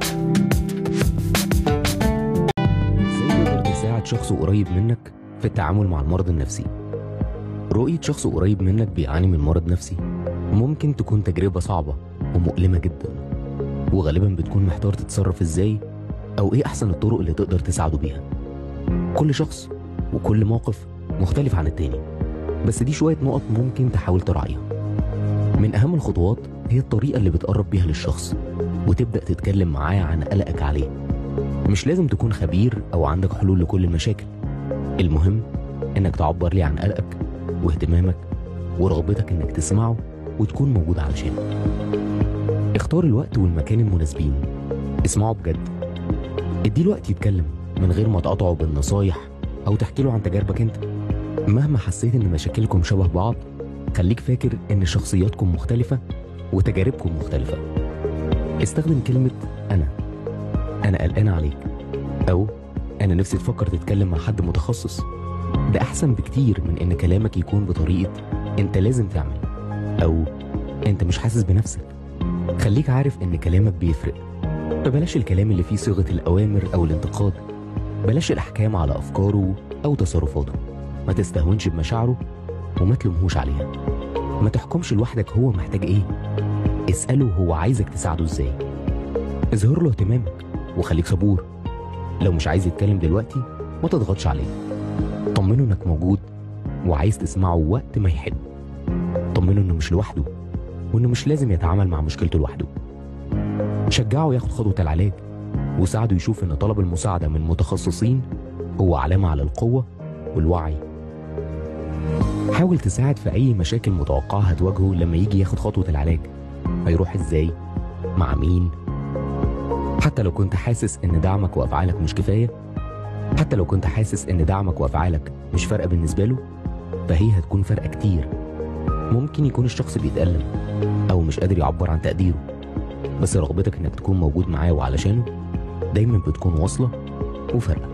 ازاي تقدر تساعد شخص قريب منك في التعامل مع المرض النفسي؟ رؤية شخص قريب منك بيعاني من مرض نفسي ممكن تكون تجربة صعبة ومؤلمة جدا، وغالبا بتكون محتار تتصرف ازاي او ايه احسن الطرق اللي تقدر تساعده بيها. كل شخص وكل موقف مختلف عن التاني، بس دي شوية نقط ممكن تحاول تراعيها. من اهم الخطوات هي الطريقة اللي بتقرب بيها للشخص وتبدأ تتكلم معاه عن قلقك عليه. مش لازم تكون خبير أو عندك حلول لكل المشاكل، المهم إنك تعبر ليه عن قلقك واهتمامك ورغبتك إنك تسمعه وتكون موجود علشانه. اختار الوقت والمكان المناسبين، اسمعه بجد، اديله وقت يتكلم من غير ما تقاطعه بالنصايح أو تحكي له عن تجاربك أنت. مهما حسيت إن مشاكلكم شبه بعض، خليك فاكر إن شخصياتكم مختلفة وتجاربكم مختلفة. استخدم كلمة أنا أنا قلقان عليك، أو أنا نفسي تفكر تتكلم مع حد متخصص. ده أحسن بكتير من إن كلامك يكون بطريقة أنت لازم تعمل، أو انت مش حاسس بنفسك. خليك عارف ان كلامك بيفرق، فبلاش الكلام اللي فيه صيغة الأوامر أو الانتقاد. بلاش الأحكام على أفكاره أو تصرفاته. ما تستهونش بمشاعره وما تلومهوش عليها. ما تحكمش لوحدك هو محتاج إيه، اسأله هو عايزك تساعده إزاي. اظهر له اهتمامك وخليك صبور. لو مش عايز يتكلم دلوقتي ما تضغطش عليه. طمنه إنك موجود وعايز تسمعه وقت ما يحب. طمنه إنه مش لوحده وإنه مش لازم يتعامل مع مشكلته لوحده. شجعه ياخد خطوة العلاج وساعده يشوف إن طلب المساعدة من متخصصين هو علامة على القوة والوعي. حاول تساعد في أي مشاكل متوقعة هتواجهه لما يجي ياخد خطوة العلاج. هيروح إزاي؟ مع مين؟ حتى لو كنت حاسس إن دعمك وأفعالك مش كفاية، حتى لو كنت حاسس إن دعمك وأفعالك مش فارقة بالنسبة له، فهي هتكون فارقة كتير. ممكن يكون الشخص بيتألم أو مش قادر يعبر عن تقديره، بس رغبتك إنك تكون موجود معاه وعلشانه دايما بتكون واصلة وفارقة.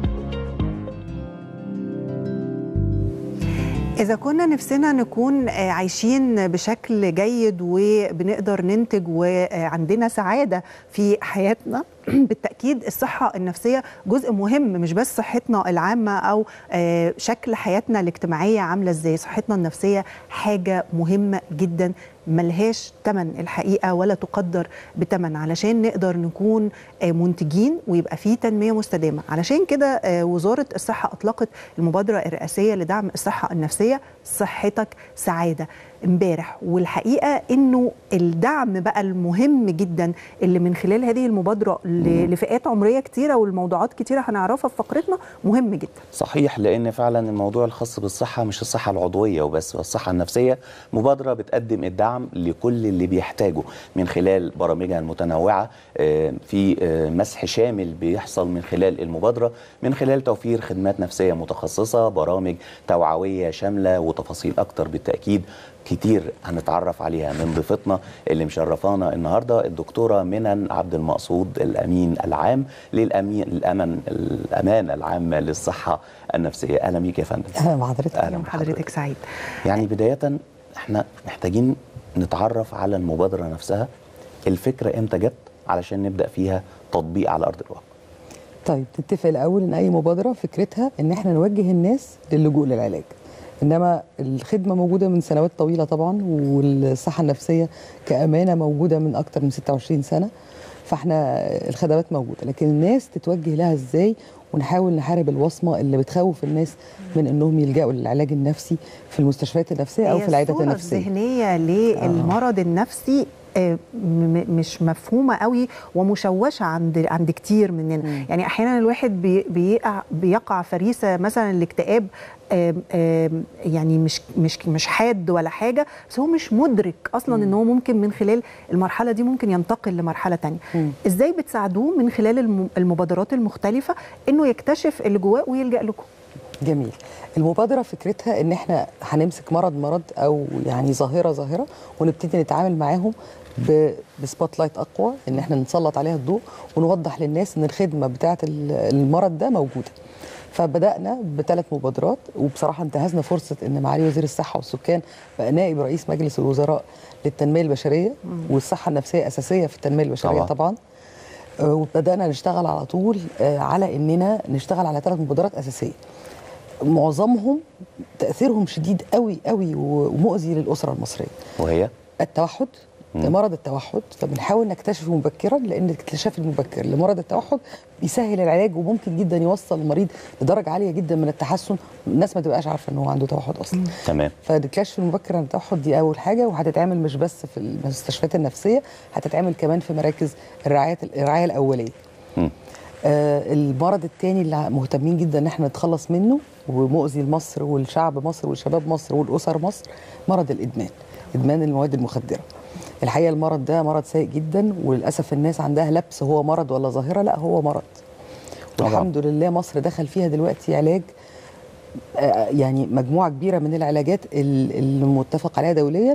إذا كنا نفسنا نكون عايشين بشكل جيد وبنقدر ننتج وعندنا سعادة في حياتنا، بالتأكيد الصحة النفسية جزء مهم، مش بس صحتنا العامة أو شكل حياتنا الاجتماعية عاملة إزاي. صحتنا النفسية حاجة مهمة جدا ملهاش تمن الحقيقة ولا تقدر بتمن، علشان نقدر نكون منتجين ويبقى فيه تنمية مستدامة. علشان كده وزارة الصحة أطلقت المبادرة الرئاسية لدعم الصحة النفسية صحتك سعادة امبارح. والحقيقة انه الدعم بقى المهم جدا اللي من خلال هذه المبادرة لفئات عمرية كتيرة والموضوعات كتيرة هنعرفها في فقرتنا مهم جدا. صحيح، لان فعلا الموضوع الخاص بالصحة مش الصحة العضوية وبس، والصحة النفسية مبادرة بتقدم الدعم لكل اللي بيحتاجه من خلال برامجها المتنوعة. في مسح شامل بيحصل من خلال المبادرة، من خلال توفير خدمات نفسية متخصصة، برامج توعوية شاملة، وتفاصيل اكتر بالتأكيد كتير هنتعرف عليها من ضيفتنا اللي مشرفانا النهارده الدكتوره منن عبد المقصود، الامين العام للامين الامن الامانه العامه للصحه النفسيه. اهلا بيك يا فندم. اهلا بحضرتك. اهلا بحضرتك، سعيد. يعني بدايه احنا محتاجين نتعرف على المبادره نفسها. الفكره امتى جت علشان نبدا فيها تطبيق على ارض الواقع؟ طيب، نتفق الاول ان اي مبادره فكرتها ان احنا نوجه الناس للجوء للعلاج، انما الخدمه موجوده من سنوات طويله طبعا، والصحه النفسيه كامانه موجوده من اكتر من ستة وعشرين سنه، فاحنا الخدمات موجوده، لكن الناس تتوجه لها ازاي، ونحاول نحارب الوصمه اللي بتخوف الناس من انهم يلجأوا للعلاج النفسي في المستشفيات النفسيه او في العيادات النفسيه. الصورة الذهنيه للمرض آه. النفسي مش مفهومه قوي ومشوشه عند عند كتير مننا. م. يعني احيانا الواحد بيقع بيقع فريسه مثلا الاكتئاب، آم آم يعني مش مش مش حاد ولا حاجه، بس هو مش مدرك اصلا م. ان هو ممكن من خلال المرحله دي ممكن ينتقل لمرحله ثانيه. ازاي بتساعدوه من خلال المبادرات المختلفه انه يكتشف اللي جواه ويلجأ لكم؟ جميل. المبادرة فكرتها ان احنا هنمسك مرض مرض او يعني ظاهرة ظاهرة ونبتدي نتعامل معاهم بسبوت لايت اقوى، ان احنا نسلط عليها الضوء ونوضح للناس ان الخدمة بتاعة المرض ده موجودة. فبدأنا بثلاث مبادرات، وبصراحة انتهزنا فرصة ان معالي وزير الصحة والسكان بقى نائب رئيس مجلس الوزراء للتنمية البشرية، والصحة النفسية أساسية في التنمية البشرية طبعا, طبعا. وبدأنا نشتغل على طول على اننا نشتغل على ثلاث مبادرات أساسية، معظمهم تأثيرهم شديد قوي قوي ومؤذي للأسرة المصرية. وهي التوحد، مرض التوحد. فبنحاول نكتشفه مبكرا، لأن الاكتشاف المبكر لمرض التوحد بيسهل العلاج، وممكن جدا يوصل المريض لدرجة عالية جدا من التحسن، الناس ما تبقاش عارفة ان هو عنده توحد اصلا. تمام. فالكشف المبكر عن التوحد دي اول حاجة، وهتتعمل مش بس في المستشفيات النفسية، هتتعمل كمان في مراكز الرعاية الرعاية الأولية. م. آه المرض الثاني اللي مهتمين جدا ان احنا نتخلص منه ومؤذي لمصر والشعب مصر والشباب مصر والاسر مصر، مرض الادمان، ادمان المواد المخدره. الحقيقه المرض ده مرض سيء جدا، وللاسف الناس عندها لبس هو مرض ولا ظاهره، لا هو مرض. والحمد لله مصر دخل فيها دلوقتي علاج، آه يعني مجموعه كبيره من العلاجات المتفق عليها دوليا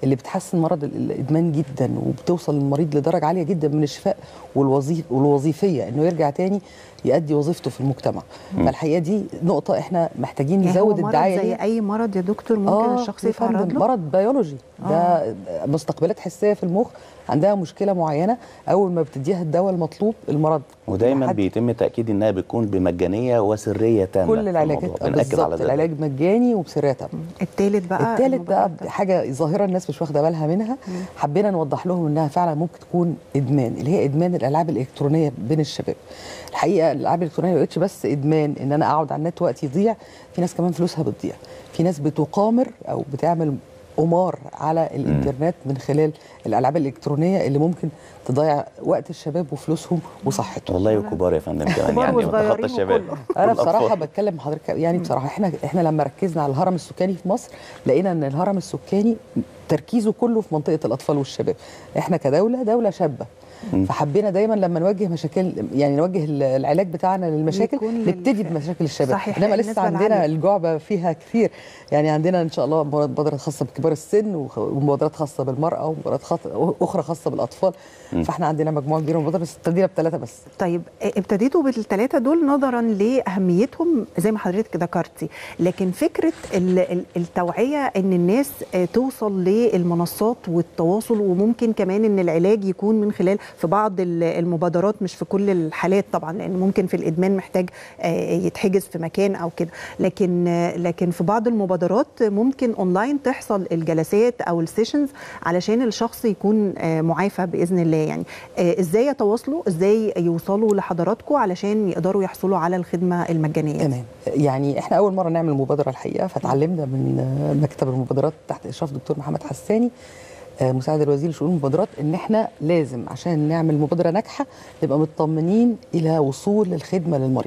اللي بتحسن مرض الادمان جدا وبتوصل المريض لدرجه عاليه جدا من الشفاء والوظيف والوظيفيه انه يرجع تاني يؤدي وظيفته في المجتمع. م. فالحقيقه دي نقطه احنا محتاجين نزود يعني الدعايه زي اي مرض يا دكتور ممكن آه الشخص يتعرض له؟ مرض بيولوجي ده آه. مستقبلات حسيه في المخ عندها مشكله معينه، اول ما بتديها الدواء المطلوب المرض ودايما بيتم تاكيد انها بتكون بمجانيه وسريه تامه. كل العلاجات بالظبط العلاج مجاني وبسريه تامه. الثالث بقى الثالث بقى حاجه ظاهره الناس مش واخده بالها منها، مم. حبينا نوضح لهم انها فعلا ممكن تكون ادمان، اللي هي ادمان الالعاب الالكترونيه بين الشباب. الحقيقه الالعاب الالكترونيه ما بقتش بس ادمان ان انا اقعد على النت وقت يضيع، في ناس كمان فلوسها بتضيع، في ناس بتقامر او بتعمل قمار على الانترنت من خلال الالعاب الالكترونيه اللي ممكن تضيع وقت الشباب وفلوسهم وصحتهم. والله وكبار يا فندم كمان يعني متخطى الشباب. انا بصراحه بتكلم مع حضرتك يعني بصراحه احنا احنا لما ركزنا على الهرم السكاني في مصر لقينا ان الهرم السكاني تركيزه كله في منطقه الاطفال والشباب. احنا كدوله دوله شابه، فحبينا دايما لما نوجه مشاكل يعني نوجه العلاج بتاعنا للمشاكل نبتدي بمشاكل الشباب. انما لسه عندنا الجعبه فيها كثير، يعني عندنا ان شاء الله مبادرات خاصه بكبار السن ومبادرات خاصه بالمراه ومبادرات اخرى خاصه بالاطفال. م. فاحنا عندنا مجموعه كبيره من المبادرات، ابتدينا بثلاثه بس. طيب ابتديتوا بالثلاثه دول نظرا لاهميتهم زي ما حضرتك ذكرتي، لكن فكره التوعيه ان الناس توصل للمنصات والتواصل، وممكن كمان ان العلاج يكون من خلال في بعض المبادرات مش في كل الحالات طبعا، لان ممكن في الادمان محتاج يتحجز في مكان او كده، لكن لكن في بعض المبادرات ممكن اونلاين تحصل الجلسات او السيشنز علشان الشخص يكون معافى باذن الله. يعني ازاي يتواصلوا، ازاي يوصلوا لحضراتكم علشان يقدروا يحصلوا على الخدمه المجانيه؟ تمام. يعني احنا اول مره نعمل مبادره الحقيقه، فتعلمنا من مكتب المبادرات تحت اشراف دكتور محمد حساني مساعد الوزير لشؤون المبادرات ان احنا لازم عشان نعمل مبادره ناجحه نبقى مطمنين الى وصول الخدمه للمريض.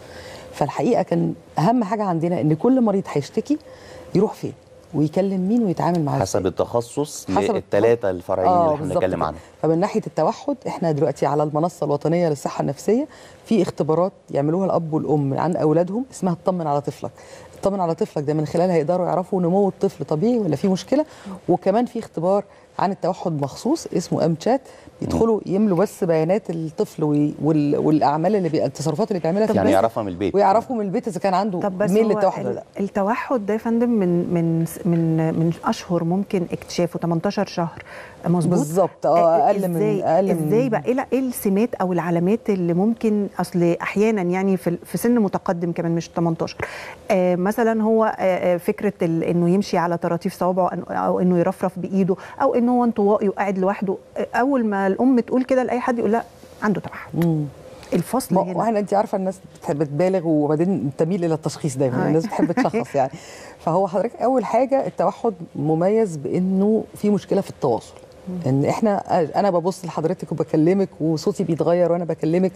فالحقيقه كان اهم حاجه عندنا ان كل مريض هيشتكي يروح فين ويكلم مين ويتعامل معاه حسب التخصص للثلاثه الفرعيين آه اللي احنا بنتكلم عنهم. فمن ناحيه التوحد احنا دلوقتي على المنصه الوطنيه للصحه النفسيه في اختبارات يعملوها الاب والام عن اولادهم اسمها اطمن على طفلك. اطمن على طفلك ده من خلالها يقدروا يعرفوا نمو الطفل طبيعي ولا في مشكله. وكمان في اختبار عن التوحد مخصوص اسمه ام تشات، يدخلوا يملوا بس بيانات الطفل والاعمال اللي بي... التصرفات اللي بيعملها في يعني البيت، يعرفها من البيت ويعرفوا من البيت اذا كان عنده ميل للتوحد ولا لا. التوحد ده يا فندم من من من من اشهر ممكن اكتشافه ثمانية عشر شهر مظبوط بالظبط. اه اقل من اقل من ازاي بقى ايه السمات او العلامات اللي ممكن اصل احيانا يعني في في سن متقدم كمان مش ثمانية عشر آه مثلا هو آه فكره انه يمشي على طراطيف صوابعه او انه يرفرف بايده او انه هو انطوائي وقاعد لوحده، اول ما الام تقول كده لاي حد يقول لا عنده توحد. الفصل هنا واحنا انت عارفه الناس بتحب تبالغ وبعدين تميل الى التشخيص دايما. الناس بتحب تشخص يعني. فهو حضرتك اول حاجه التوحد مميز بانه في مشكله في التواصل، ان احنا انا ببص لحضرتك وبكلمك وصوتي بيتغير وانا بكلمك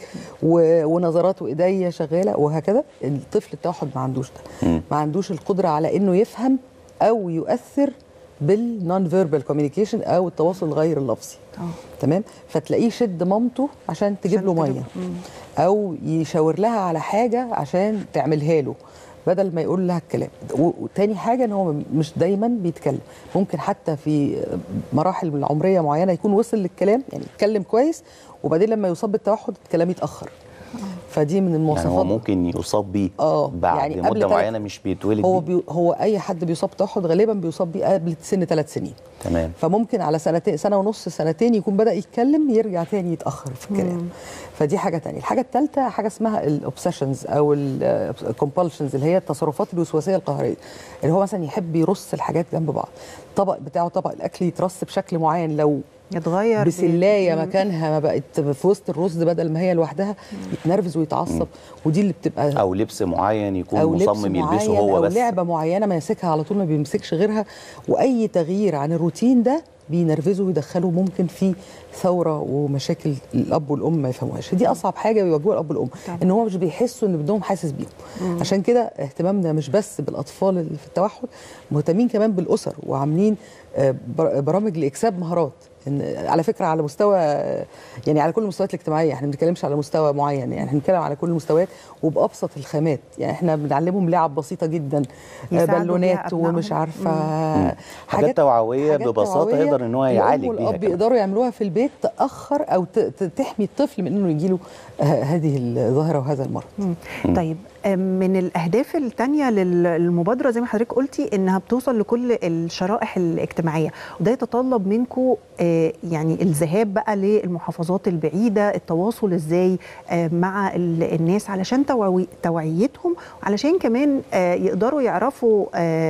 ونظرات وايديا شغاله وهكذا. الطفل التوحد ما عندوش ده، ما عندوش القدره على انه يفهم او يؤثر بالنون فيربال كوميونيكيشن او التواصل غير اللفظي. تمام. فتلاقيه يشد مامته عشان تجيب له ميه او يشاور لها على حاجه عشان تعملها له بدل ما يقول لها الكلام. وتاني حاجه ان هو مش دايما بيتكلم، ممكن حتى في مراحل عمريه معينه يكون وصل للكلام يعني يتكلم كويس وبعدين لما يصاب بالتوحد الكلام يتاخر. فدي من المواصفات. يعني هو ممكن يصاب بيه اه بعد يعني مده معينه مش بيتولد هو بيه. بي هو اي حد بيصاب توحد غالبا بيصاب بيه قبل سن ثلاث سنين. تمام. فممكن على سنتين سنه ونص سنتين يكون بدا يتكلم يرجع تاني يتاخر في الكلام. مم. فدي حاجه ثانيه. الحاجه الثالثه حاجه اسمها الاوبسيشنز او الكومبالشنز اللي هي التصرفات الوسواسيه القهريه، اللي هو مثلا يحب يرص الحاجات جنب بعض. الطبق بتاعه طبق الاكل يترص بشكل معين، لو يتغير بسلايه مكانها ما بقت في وسط الرز بدل ما هي لوحدها يتنرفز ويتعصب. ودي اللي بتبقى او لبس معين يكون مصمم يلبسه هو أو بس، او لعبه معينه ماسكها على طول ما بيمسكش غيرها. واي تغيير عن الروتين ده بينرفزه ويدخله ممكن في ثوره ومشاكل الاب والام ما يفهموهاش. دي اصعب حاجه بيواجهوها الاب والام، ان هو مش بيحسوا ان ابنهم حاسس بيهم. عشان كده اهتمامنا مش بس بالاطفال اللي في التوحد، مهتمين كمان بالاسر وعاملين برامج لاكساب مهارات إن على فكره على مستوى يعني على كل المستويات الاجتماعيه، احنا ما بنتكلمش على مستوى معين، يعني احنا بنتكلم على كل المستويات وبابسط الخامات. يعني احنا بنعلمهم لعب بسيطه جدا، بالونات ومش عارفه حاجات, حاجات توعويه ببساطه يقدر ان هو يعالج بيها. الاب يقدروا يعملوها في البيت تاخر او تحمي الطفل من انه يجي له هذه الظاهره وهذا المرض. مم. طيب من الاهداف الثانيه للمبادره زي ما حضرتك قلتي انها بتوصل لكل الشرائح الاجتماعيه، وده يتطلب منكم يعني الذهاب بقى للمحافظات البعيده، التواصل ازاي مع الناس علشان توعيتهم، علشان كمان يقدروا يعرفوا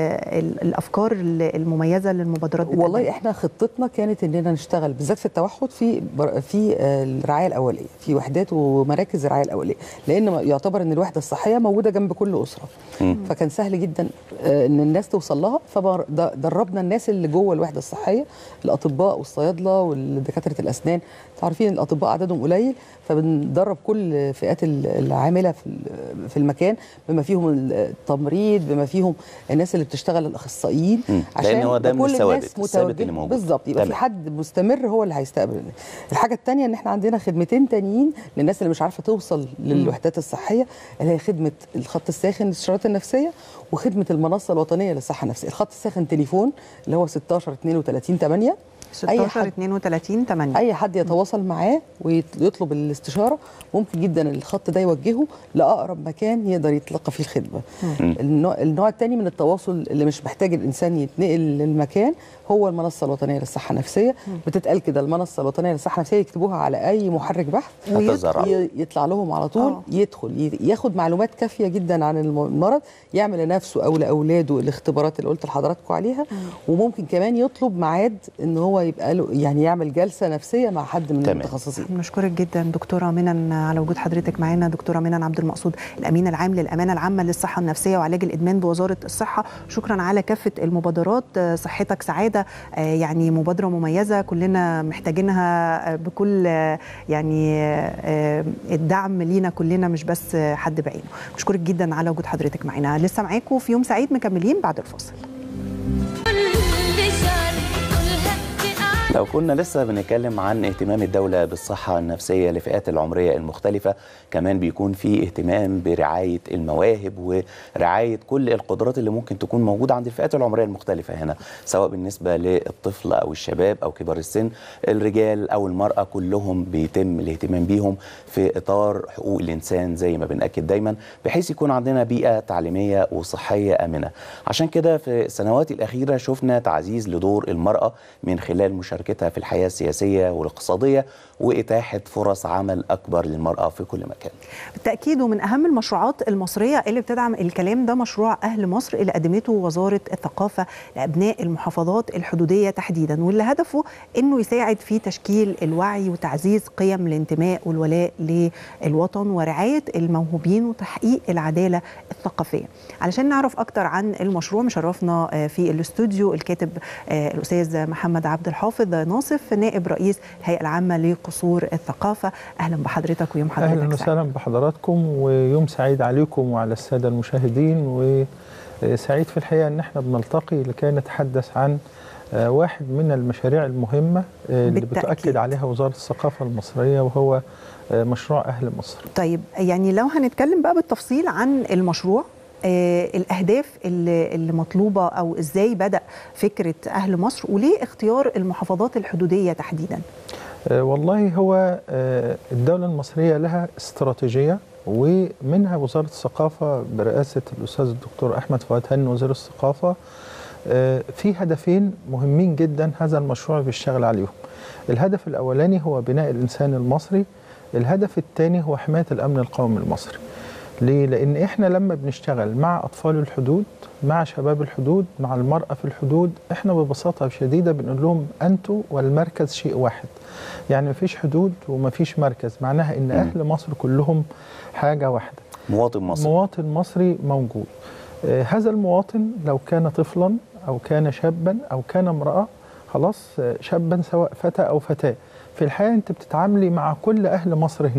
الافكار المميزه للمبادرات دي. والله احنا خطتنا كانت اننا نشتغل بالذات في التوحد في في الرعايه الاوليه، في وحدات ومراكز الرعايه الاوليه، لان يعتبر ان الوحده الصحيه موجوده جنب كل اسره. م. فكان سهل جدا ان الناس توصل لها، فدربنا الناس اللي جوه الوحده الصحيه، الاطباء والصيادله والدكاتره الاسنان. تعرفين الاطباء عددهم قليل، فبندرب كل فئات العامله في في المكان بما فيهم التمريض، بما فيهم الناس اللي بتشتغل الاخصائيين، عشان لان هو ده من الثوابت الثابت اللي موجود بالظبط، يبقى في حد مستمر هو اللي هيستقبل. الحاجه الثانيه ان احنا عندنا خدمتين تانيين للناس اللي مش عارفه توصل للوحدات الصحيه، اللي هي خدمه الخط الساخن للاستشارات النفسيه وخدمه المنصه الوطنيه للصحه النفسيه. الخط الساخن تليفون اللي هو ستاشر اتنين وتلاتين تمانية، ستاشر اتنين وتلاتين تمانية، اي حد يتواصل معاه ويطلب الاستشاره ممكن جدا الخط ده يوجهه لاقرب مكان يقدر يتلقى فيه الخدمه. النوع, النوع الثاني من التواصل اللي مش محتاج الانسان يتنقل للمكان هو المنصه الوطنيه للصحه النفسيه. بتتقال كده المنصه الوطنيه للصحه النفسيه، يكتبوها على اي محرك بحث ويطلع لهم على طول. أوه. يدخل ياخد معلومات كافيه جدا عن المرض، يعمل لنفسه او لاولاده الاختبارات اللي قلت لحضراتكم عليها. مم. وممكن كمان يطلب ميعاد ان هو يبقى له يعني يعمل جلسه نفسيه مع حد من المتخصصين. بنشكرك جدا دكتوره منن على وجود حضرتك معانا. دكتوره منن عبد المقصود، الامين العام للامانه العامه للصحه النفسيه وعلاج الادمان بوزاره الصحه، شكرا على كافه المبادرات. صحتك سعاده يعني مبادره مميزه كلنا محتاجينها بكل يعني الدعم لينا كلنا مش بس حد بعينه. بشكرك جدا على وجود حضرتك معانا. لسه معاكم في يوم سعيد مكملين بعد الفاصل. لو كنا لسه بنتكلم عن اهتمام الدولة بالصحة النفسية لفئات العمرية المختلفة، كمان بيكون في اهتمام برعاية المواهب ورعاية كل القدرات اللي ممكن تكون موجودة عند الفئات العمرية المختلفة هنا، سواء بالنسبة للطفل أو الشباب أو كبار السن، الرجال أو المرأة، كلهم بيتم الاهتمام بيهم في إطار حقوق الإنسان زي ما بنأكد دايما، بحيث يكون عندنا بيئة تعليمية وصحية آمنة. عشان كده في السنوات الأخيرة شفنا تعزيز لدور المرأة من خلال مشاركة في الحياة السياسية والاقتصادية وإتاحة فرص عمل أكبر للمرأة في كل مكان. بالتأكيد، ومن أهم المشروعات المصرية اللي بتدعم الكلام ده مشروع أهل مصر اللي قدمته وزارة الثقافة لأبناء المحافظات الحدودية تحديدا، واللي هدفه أنه يساعد في تشكيل الوعي وتعزيز قيم الانتماء والولاء للوطن ورعاية الموهوبين وتحقيق العدالة الثقافية. علشان نعرف أكتر عن المشروع مشرفنا في الاستوديو الكاتب الأستاذ محمد عبد الحافظ ناصف، نائب رئيس الهيئة العامة لقصور الثقافة. أهلا بحضرتك ويوم حضرتك أهلا وسهلا بحضراتكم، ويوم سعيد عليكم وعلى السادة المشاهدين. وسعيد في الحقيقة أن احنا بنلتقي لكي نتحدث عن واحد من المشاريع المهمة اللي بالتأكيد. بتؤكد عليها وزارة الثقافة المصرية، وهو مشروع أهل مصر. طيب يعني لو هنتكلم بقى بالتفصيل عن المشروع، آه الأهداف اللي, اللي مطلوبة أو إزاي بدأ فكرة أهل مصر، وليه اختيار المحافظات الحدودية تحديدا؟ آه والله هو آه الدولة المصرية لها استراتيجية، ومنها وزارة الثقافة برئاسة الأستاذ الدكتور أحمد فؤاد هاني وزير الثقافة آه في هدفين مهمين جدا هذا المشروع بيشتغل عليهم. الهدف الأولاني هو بناء الإنسان المصري، الهدف الثاني هو حماية الأمن القومي المصري. ليه؟ لأن إحنا لما بنشتغل مع أطفال الحدود، مع شباب الحدود، مع المرأة في الحدود، إحنا ببساطة شديدة بنقول لهم أنتوا والمركز شيء واحد. يعني مفيش حدود ومفيش مركز، معناها إن أهل مصر كلهم حاجة واحدة. مواطن مصري مواطن مصري موجود. آه هذا المواطن لو كان طفلا أو كان شابا أو كان امرأة، خلاص آه شابا سواء فتى أو فتاة، في الحقيقة أنت بتتعاملي مع كل أهل مصر هناك،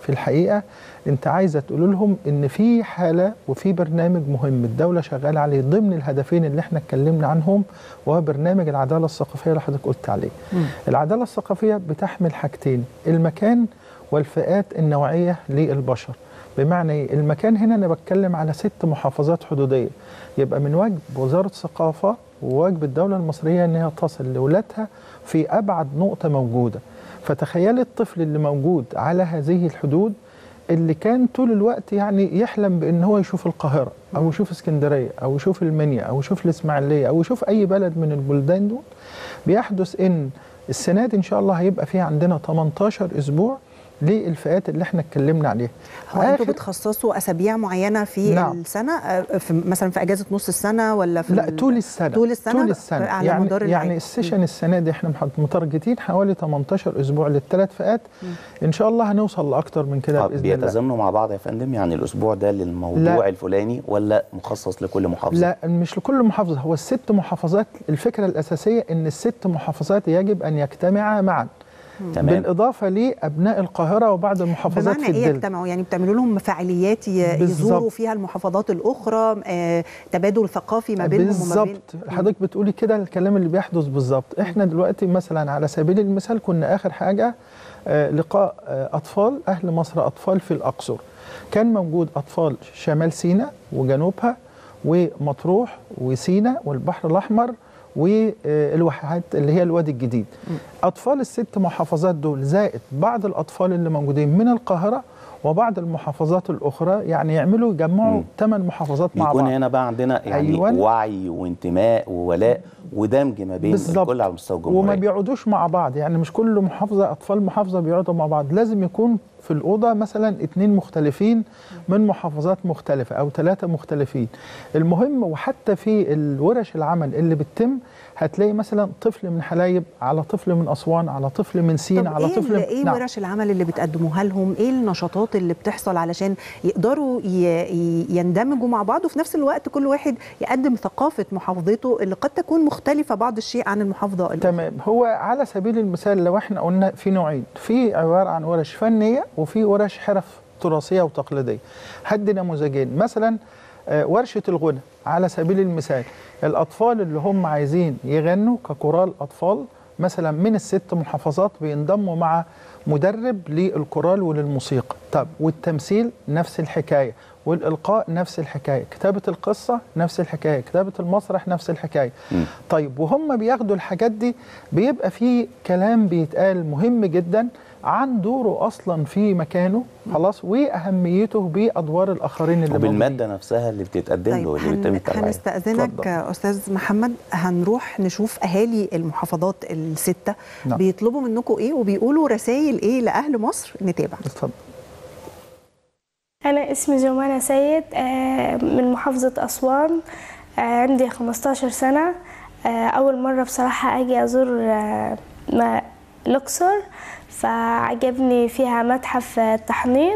في الحقيقه انت عايزه تقول لهم ان في حاله وفي برنامج مهم الدوله شغاله عليه ضمن الهدفين اللي احنا اتكلمنا عنهم، وهو برنامج العداله الثقافيه اللي حضرتك قلت عليه. م. العداله الثقافيه بتحمل حاجتين، المكان والفئات النوعيه للبشر. بمعنى ايه؟ المكان هنا انا بتكلم على ست محافظات حدوديه، يبقى من واجب وزاره الثقافه وواجب الدوله المصريه ان هي تصل لاولادها في ابعد نقطه موجوده. فتخيل الطفل اللي موجود على هذه الحدود اللي كان طول الوقت يعني يحلم بان هو يشوف القاهره او يشوف اسكندريه او يشوف المنيا او يشوف الاسماعيليه او يشوف اي بلد من البلدان دول، بيحدث ان السنه دي ان شاء الله هيبقى فيه عندنا ثمانية عشر اسبوع للفئات اللي احنا اتكلمنا عليها. هو انتوا بتخصصوا اسابيع معينه في نعم. السنه، في مثلا في اجازه نص السنه ولا في لا طول السنه طول السنه طول السنه على يعني مدار يعني السيشن السنه دي احنا متارجتين حوالي ثمانية عشر اسبوع للثلاث فئات. م. ان شاء الله هنوصل لاكتر من كده باذن الله. بيتزامنوا مع بعض يا فندم؟ يعني الاسبوع ده للموضوع لا. الفلاني ولا مخصص لكل محافظه؟ لا مش لكل محافظه، هو الست محافظات. الفكره الاساسيه ان الست محافظات يجب ان يجتمعا معا. تمام. بالإضافة لأبناء القاهرة وبعض المحافظات في الدلتا. بمعنى إيه يجتمعوا؟ يعني بتعملوا لهم فعاليات يزوروا فيها المحافظات الأخرى، آه، تبادل ثقافي ما بينهم وما بين. بالظبط، حضرتك بتقولي كده الكلام اللي بيحدث بالظبط. إحنا دلوقتي مثلا على سبيل المثال كنا آخر حاجة آه لقاء آه أطفال أهل مصر أطفال في الأقصر. كان موجود أطفال شمال سيناء وجنوبها ومطروح وسيناء والبحر الأحمر والواحات اللي هي الوادي الجديد. م. أطفال الست محافظات دول زائد بعض الأطفال اللي موجودين من القاهرة وبعض المحافظات الأخرى، يعني يعملوا يجمعوا ثمان محافظات مع بعض. يكون هنا بقى عندنا يعني أيوة. وعي وانتماء وولاء ودمج ما بين الكل على مستوى الجمهورية. وما بيقعدوش مع بعض، يعني مش كل محافظة أطفال محافظة بيقعدوا مع بعض، لازم يكون في الأوضة مثلا اتنين مختلفين من محافظات مختلفة أو ثلاثة مختلفين. المهم وحتى في الورش العمل اللي بتتم هتلاقي مثلا طفل من حلايب على طفل من أسوان على طفل من سينا على إيه طفل. ايه نعم. ورش العمل اللي بتقدموها لهم؟ ايه النشاطات اللي بتحصل علشان يقدروا يندمجوا مع بعض وفي نفس الوقت كل واحد يقدم ثقافة محافظته اللي قد تكون مختلفة بعض الشيء عن المحافظة الأخرى؟ تمام. هو على سبيل المثال لو احنا قلنا في نوعين، في عبارة عن ورش فنية وفي ورش حرف تراثية وتقليدية. هدي نموذجين، مثلا ورشة الغنى على سبيل المثال، الأطفال اللي هم عايزين يغنوا ككورال أطفال مثلا من الست محافظات بينضموا مع مدرب للكورال وللموسيقى. طب والتمثيل نفس الحكاية، والإلقاء نفس الحكاية، كتابة القصة نفس الحكاية، كتابة المسرح نفس الحكاية. م. طيب وهم بياخدوا الحاجات دي بيبقى في كلام بيتقال مهم جدا عن دوره أصلا في مكانه خلاص وأهميته بأدوار الآخرين اللي موجودين وبالمادة نفسها اللي بتتقدم له. طيب اللي بيتم هنستأذنك أستاذ محمد، هنروح نشوف أهالي المحافظات الستة. نعم. بيطلبوا منكم إيه وبيقولوا رسائل إيه لأهل مصر؟ نتابع. اتفضل. أنا اسمي جمانة سيد من محافظة أسوان، عندي خمستاشر سنة. أول مرة بصراحة أجي أزور الأقصر، فعجبني فيها متحف التحنيط،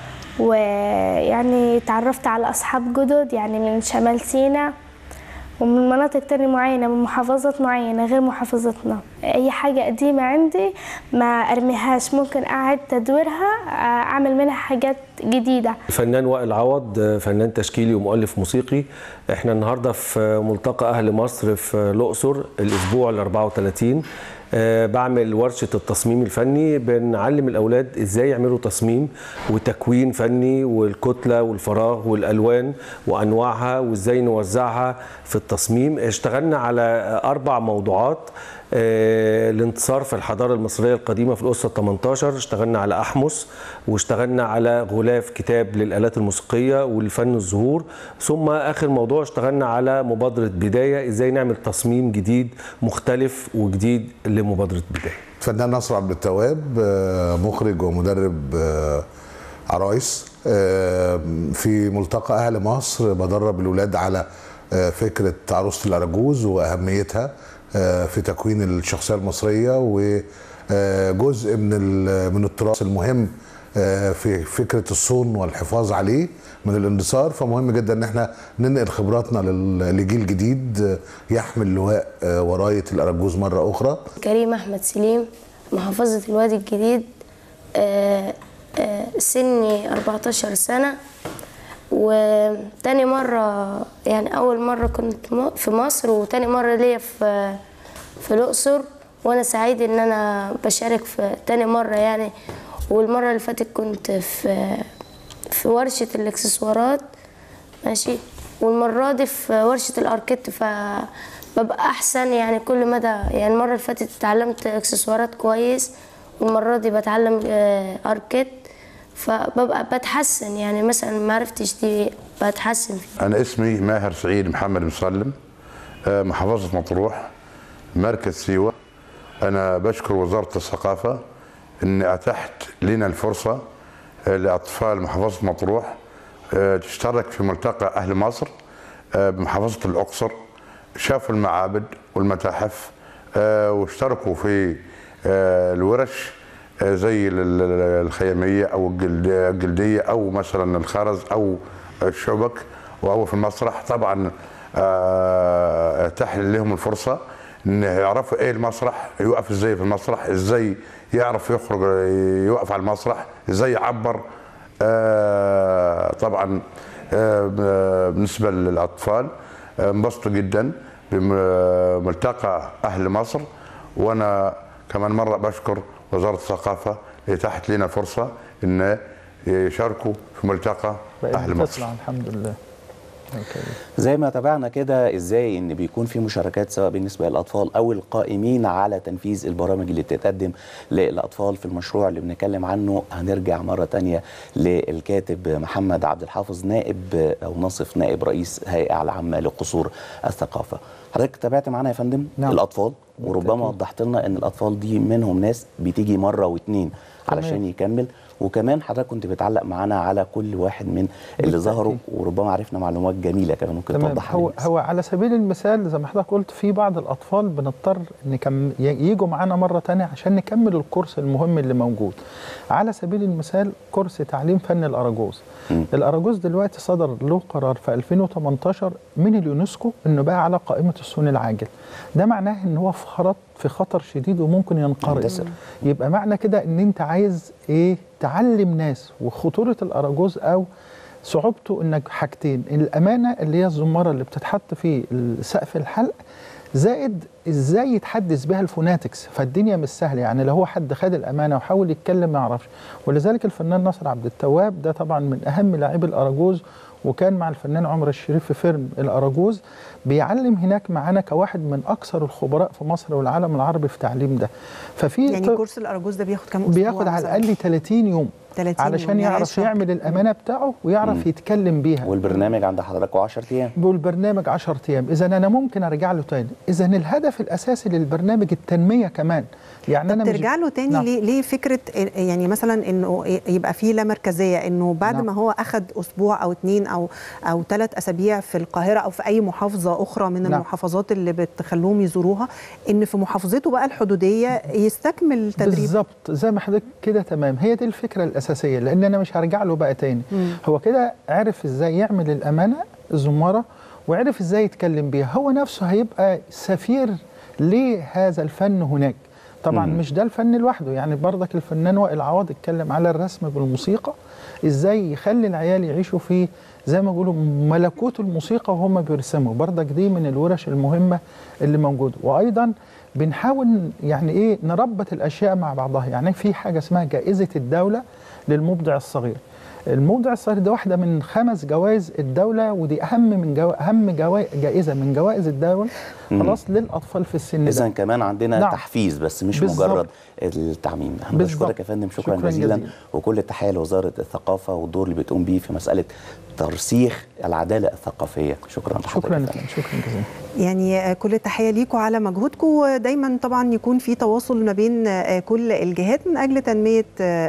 ويعني تعرفت على أصحاب جدد يعني من شمال سيناء ومن مناطق تانية معينة من محافظات معينة غير محافظتنا. أي حاجة قديمة عندي ما أرميهاش، ممكن أعد تدويرها أعمل منها حاجات جديدة. الفنان وائل عوض فنان تشكيلي ومؤلف موسيقي. احنا النهاردة في ملتقى أهل مصر في الأقصر الأسبوع الأربعة وثلاثين. أه بعمل ورشة التصميم الفني، بنعلم الأولاد إزاي يعملوا تصميم وتكوين فني والكتلة والفراغ والألوان وأنواعها وإزاي نوزعها في التصميم. اشتغلنا على أربع موضوعات: أه الانتصار في الحضارة المصرية القديمة في الأسرة ثمانية عشر، اشتغلنا على أحمس، واشتغلنا على غلاف كتاب للآلات الموسيقية والفن الزهور، ثم آخر موضوع اشتغلنا على مبادرة بداية، إزاي نعمل تصميم جديد مختلف وجديد لمبادرة بداية. فنان نصر عبد التواب، مخرج ومدرب عرايس. في ملتقى أهل مصر بدرب الولاد على فكرة عروسة الأراجوز وأهميتها في تكوين الشخصية المصرية، وجزء من من التراث المهم في فكرة الصون والحفاظ عليه من الاندثار. فمهم جدا ان احنا ننقل خبراتنا لجيل جديد يحمل لواء وراية الأراجوز مرة أخرى. كريم أحمد سليم، محافظة الوادي الجديد. سني أربعتاشر سنة، وتاني مرة يعني أول مرة كنت في مصر وتاني مرة ليا في في الأقصر، وأنا سعيد إن أنا بشارك في تاني مرة يعني. والمرة اللي فاتت كنت في في ورشة الإكسسوارات ماشي، والمرة دي في ورشة الأركيت، فببقى أحسن يعني كل مدى. يعني المرة اللي فاتت اتعلمت إكسسوارات كويس، والمرة دي بتعلم أركيت، فببقى بتحسن يعني مثلا ما عرفتش دي بتحسن فيه. أنا اسمي ماهر سعيد محمد مسلم، محافظة مطروح، مركز سيوة. أنا بشكر وزارة الثقافة إن أتاحت لنا الفرصة لأطفال محافظة مطروح تشترك في ملتقى أهل مصر بمحافظة الأقصر. شافوا المعابد والمتاحف واشتركوا في الورش زي الخيامية أو الجلدية أو مثلا الخرز أو الشبك، وهو في المسرح. طبعا اتاح لهم الفرصة ان يعرفوا ايه المسرح، يوقف ازاي في المسرح، ازاي يعرف يخرج يوقف على المسرح، ازاي يعبر. طبعا بالنسبة للأطفال انبسطوا جدا بملتقى أهل مصر، وأنا كمان مرة بشكر وزارة الثقافة اللي اتاحت لنا فرصة ان يشاركوا في ملتقى أهل مصر. الحمد لله. زي ما تابعنا كده ازاي ان بيكون في مشاركات سواء بالنسبه للاطفال او القائمين على تنفيذ البرامج اللي بتتقدم للاطفال في المشروع اللي بنتكلم عنه. هنرجع مره ثانيه للكاتب محمد عبد الحافظ، نائب او ناصف نائب رئيس هيئه العامه لقصور الثقافه. حضرتك تابعت معانا يا فندم؟ نعم. الاطفال، وربما وضحت لنا ان الاطفال دي منهم ناس بتيجي مره واثنين علشان يكمل، وكمان حضرتك كنت بتعلق معانا على كل واحد من اللي ظهروا، وربما عرفنا معلومات جميله كمان ممكن توضحها. هو هو على سبيل المثال زي ما حضرتك قلت في بعض الاطفال بنضطر نكم يجوا معانا مره ثانيه عشان نكمل الكورس المهم اللي موجود. على سبيل المثال كورس تعليم فن الاراجوز. م. الاراجوز دلوقتي صدر له قرار في ألفين وثمانية عشر من اليونسكو انه بقى على قائمه الصون العاجل. ده معناه ان هو في خطر في خطر شديد وممكن ينقرض. يبقى معنى كده ان انت عايز ايه تعلم ناس. وخطوره الاراجوز او صعوبته انك حاجتين، الامانه اللي هي الزماره اللي بتتحط في سقف الحلق، زائد ازاي يتحدث بها الفوناتكس. فالدنيا مش سهله يعني، لو هو حد خد الامانه وحاول يتكلم ما يعرفش. ولذلك الفنان ناصر عبد التواب ده طبعا من اهم لاعبي الاراجوز، وكان مع الفنان عمر الشريف في فيلم الاراجوز، بيعلم هناك معانا كواحد من اكثر الخبراء في مصر والعالم العربي في تعليم ده. ففي يعني كورس الاراجوز ده بياخد كام اسبوع؟ بياخد على الاقل ثلاثين يوم علشان يوم. يعرف يعمل الامانه بتاعه ويعرف مم. يتكلم بيها. والبرنامج عند حضراتكم عشرة ايام. والبرنامج عشرة ايام. اذا انا ممكن ارجع له تاني. اذا الهدف الاساسي للبرنامج التنميه كمان. يعني انا ترجع له تاني نعم. ليه ليه فكره يعني مثلا انه يبقى في لا مركزيه، انه بعد نعم. ما هو اخذ اسبوع او اثنين او او ثلاث اسابيع في القاهره او في اي محافظه اخرى من نعم. المحافظات اللي بتخلوهم يزوروها، ان في محافظته بقى الحدوديه يستكمل تدريب. بالظبط زي ما حضرتك كده تمام. هي دي الفكره الاساسيه، لان انا مش هرجع له بقى تاني. مم. هو كده عرف ازاي يعمل الامانه الزماره، وعرف ازاي يتكلم بيها. هو نفسه هيبقى سفير لهذا الفن هناك. طبعا مم. مش ده الفن لوحده، يعني برضك الفنان وائل عوض اتكلم على الرسم بالموسيقى، ازاي يخلي العيال يعيشوا في زي ما بيقولوا ملكوت الموسيقى وهم بيرسموا. برضك دي من الورش المهمه اللي موجوده. وايضا بنحاول يعني ايه نربط الاشياء مع بعضها. يعني في حاجه اسمها جائزه الدوله للمبدع الصغير. المبدع الصغير ده واحده من خمس جوائز الدوله، ودي اهم من جو... اهم جوا... جائزه من جوائز الدوله خلاص للاطفال في السن ده. اذا كمان عندنا نعم. تحفيز بس مش بالزبط. مجرد التعميم. انا بشكرك يا فندم شكرا, شكرا جزيلا. جزيلا وكل التحيه لوزاره الثقافه والدور اللي بتقوم بيه في مساله ترسيخ العداله الثقافيه. شكرا لحضرتك. شكرا شكرا جزيلا. يعني كل التحيه ليكم على مجهودكم. دايما طبعا يكون في تواصل ما بين كل الجهات من اجل تنميه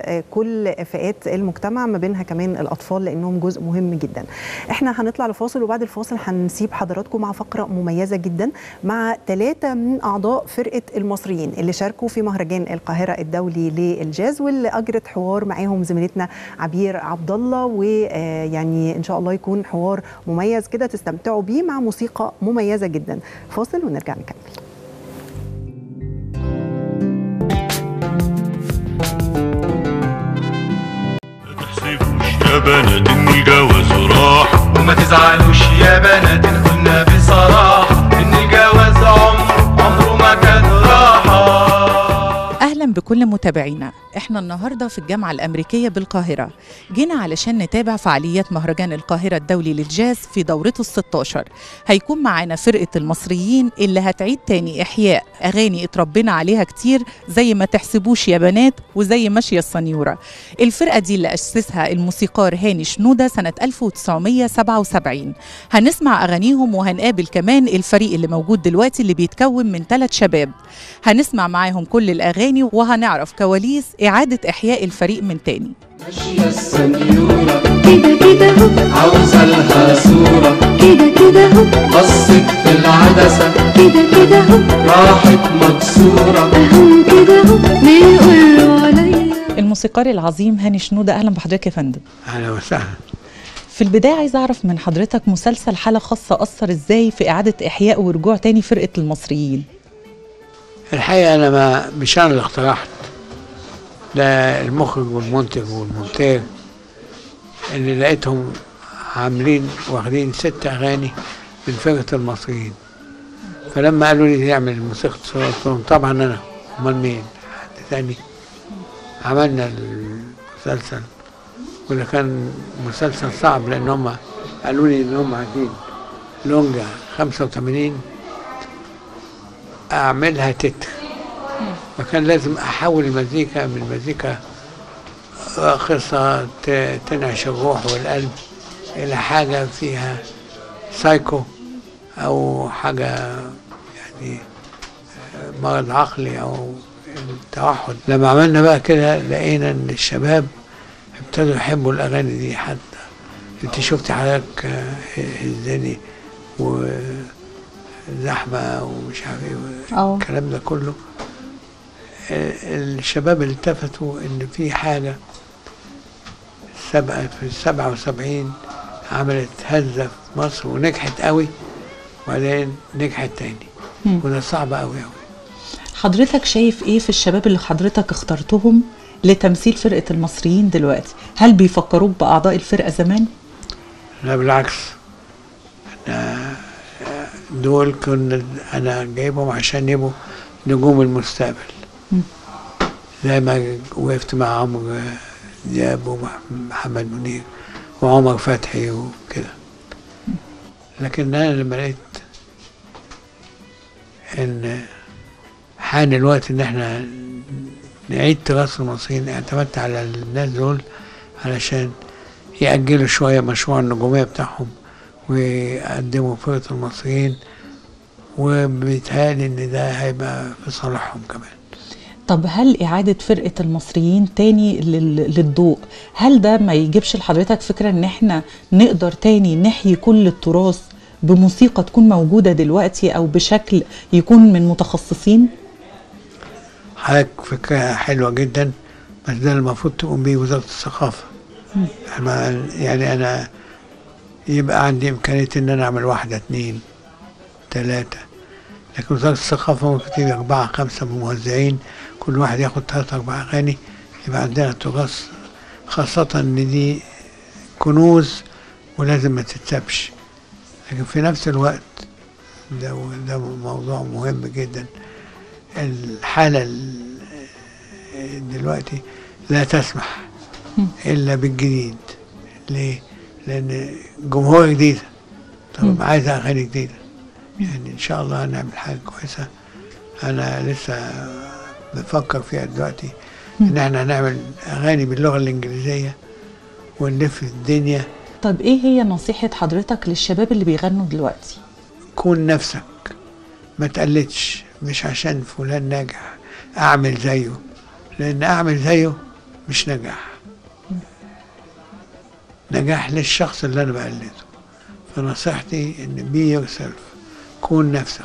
كل فئات المجتمع، ما بينها كمان الاطفال لانهم جزء مهم جدا. احنا هنطلع لفاصل، وبعد الفاصل هنسيب حضراتكم مع فقره مميزه جدا مع ثلاثه من اعضاء فرقه المصريين اللي شاركوا في مهرجان القاهره الدولي للجاز، واللي اجرت حوار معاهم زميلتنا عبير عبد الله. ويعني ان شاء الله يكون حوار مميز كده تستمتعوا بيه مع موسيقى مميزه جدا. فاصل ونرجع نكمل. يا بنات ان الجواز راح، وما تزعلوش يا بنات ان قلنا بصراحة ان الجواز عمره عمره ما كان راحة. أهلا بكل متابعينا. احنا النهاردة في الجامعة الأمريكية بالقاهرة، جينا علشان نتابع فعاليات مهرجان القاهرة الدولي للجاز في دورته الستاشر. هيكون معانا فرقة المصريين اللي هتعيد تاني إحياء أغاني اتربينا عليها كتير زي ما تحسبوش يا بنات وزي ماشية السنيورة. الفرقة دي اللي أسسها الموسيقار هاني شنودة سنة ألف وتسعمية سبعة وسبعين. هنسمع أغانيهم وهنقابل كمان الفريق اللي موجود دلوقتي اللي بيتكون من ثلاث شباب. هنسمع معاهم كل الأغاني وهنعرف كواليس إعادة إحياء الفريق من تاني. ماشية السنيورة كده كده هو، عاوزة لها صورة كده كده هو، بصت في العدسة كده كده هو، راحت مكسورة اهو كده هو، بيقولوا عليا. الموسيقار العظيم هاني شنودة، أهلا بحضرتك يا فندم. أهلا وسهلا. في البداية عايز أعرف من حضرتك مسلسل حالة خاصة أثر إزاي في إعادة إحياء ورجوع تاني فرقة المصريين؟ الحقيقة أنا ما مش أنا اللي اقترحت، ده المخرج والمنتج والمونتير اللي لقيتهم عاملين واخدين ست أغاني من فرقة المصريين. فلما قالوا لي نعمل الموسيقى قلت لهم طبعا أنا، أمال مين؟ حد تاني. عملنا المسلسل وده كان مسلسل صعب لأن هم قالوا لي إن هم عايزين لونجا خمسة وثمانين أعملها تتر، فكان لازم أحول المزيكا من مزيكا قصة تنعش الروح والقلب إلى حاجة فيها سايكو أو حاجة يعني مرض عقلي أو توحد. لما عملنا بقى كده لقينا إن الشباب ابتدوا يحبوا الأغاني دي. حتى أنت شفتي حضرتك هزاني وزحمة ومش عارف ايه الكلام ده كله. الشباب التفتوا ان في حاجة سبعة في السبعة وسبعين عملت هزة في مصر ونجحت قوي وبعدين نجحت تاني وده صعب قوي قوي. حضرتك شايف ايه في الشباب اللي حضرتك اخترتهم لتمثيل فرقة المصريين دلوقتي؟ هل بيفكروك بأعضاء الفرقة زمان؟ لا بالعكس، أنا دول كنا أنا جايبهم عشان يبقوا نجوم المستقبل. زي ما وقفت مع عمرو دياب ومحمد منير وعمر فتحي وكده. لكن أنا لما لقيت إن حان الوقت إن إحنا نعيد تراث المصريين، اعتمدت على الناس دول علشان يأجلوا شوية مشروع النجومية بتاعهم ويقدموا فرقة المصريين، وبيتهيألي إن ده هيبقى في صالحهم كمان. طب هل إعادة فرقة المصريين تاني للضوء، هل ده ما يجيبش لحضرتك فكرة إن إحنا نقدر تاني نحيي كل التراث بموسيقى تكون موجودة دلوقتي أو بشكل يكون من متخصصين؟ حضرتك فكرة حلوة جدا، بس ده المفروض تقوم بيه وزارة الثقافة. يعني أنا يبقى عندي إمكانية إن أنا أعمل واحدة اتنين تلاتة، لكن وزارة الثقافة ممكن تجيب أربعة خمسة موزعين كل واحد ياخد تلات أربع أغاني، يبقى عندنا تراث، خاصة إن دي كنوز ولازم ما تتسابش. لكن في نفس الوقت ده ده موضوع مهم جدا. الحالة دلوقتي لا تسمح إلا بالجديد. ليه؟ لأن جمهور جديدة، طب عايزة أغاني جديدة. يعني إن شاء الله هنعمل حاجة كويسة. أنا لسه بفكر فيها دلوقتي إن إحنا هنعمل أغاني باللغة الإنجليزية ونلف الدنيا. طب إيه هي نصيحة حضرتك للشباب اللي بيغنوا دلوقتي؟ كون نفسك، ما تقلدش، مش عشان فلان ناجح أعمل زيه، لأن أعمل زيه مش نجاح. نجاح للشخص اللي أنا بقلده. فنصيحتي إن بي يور سيلف، كون نفسك،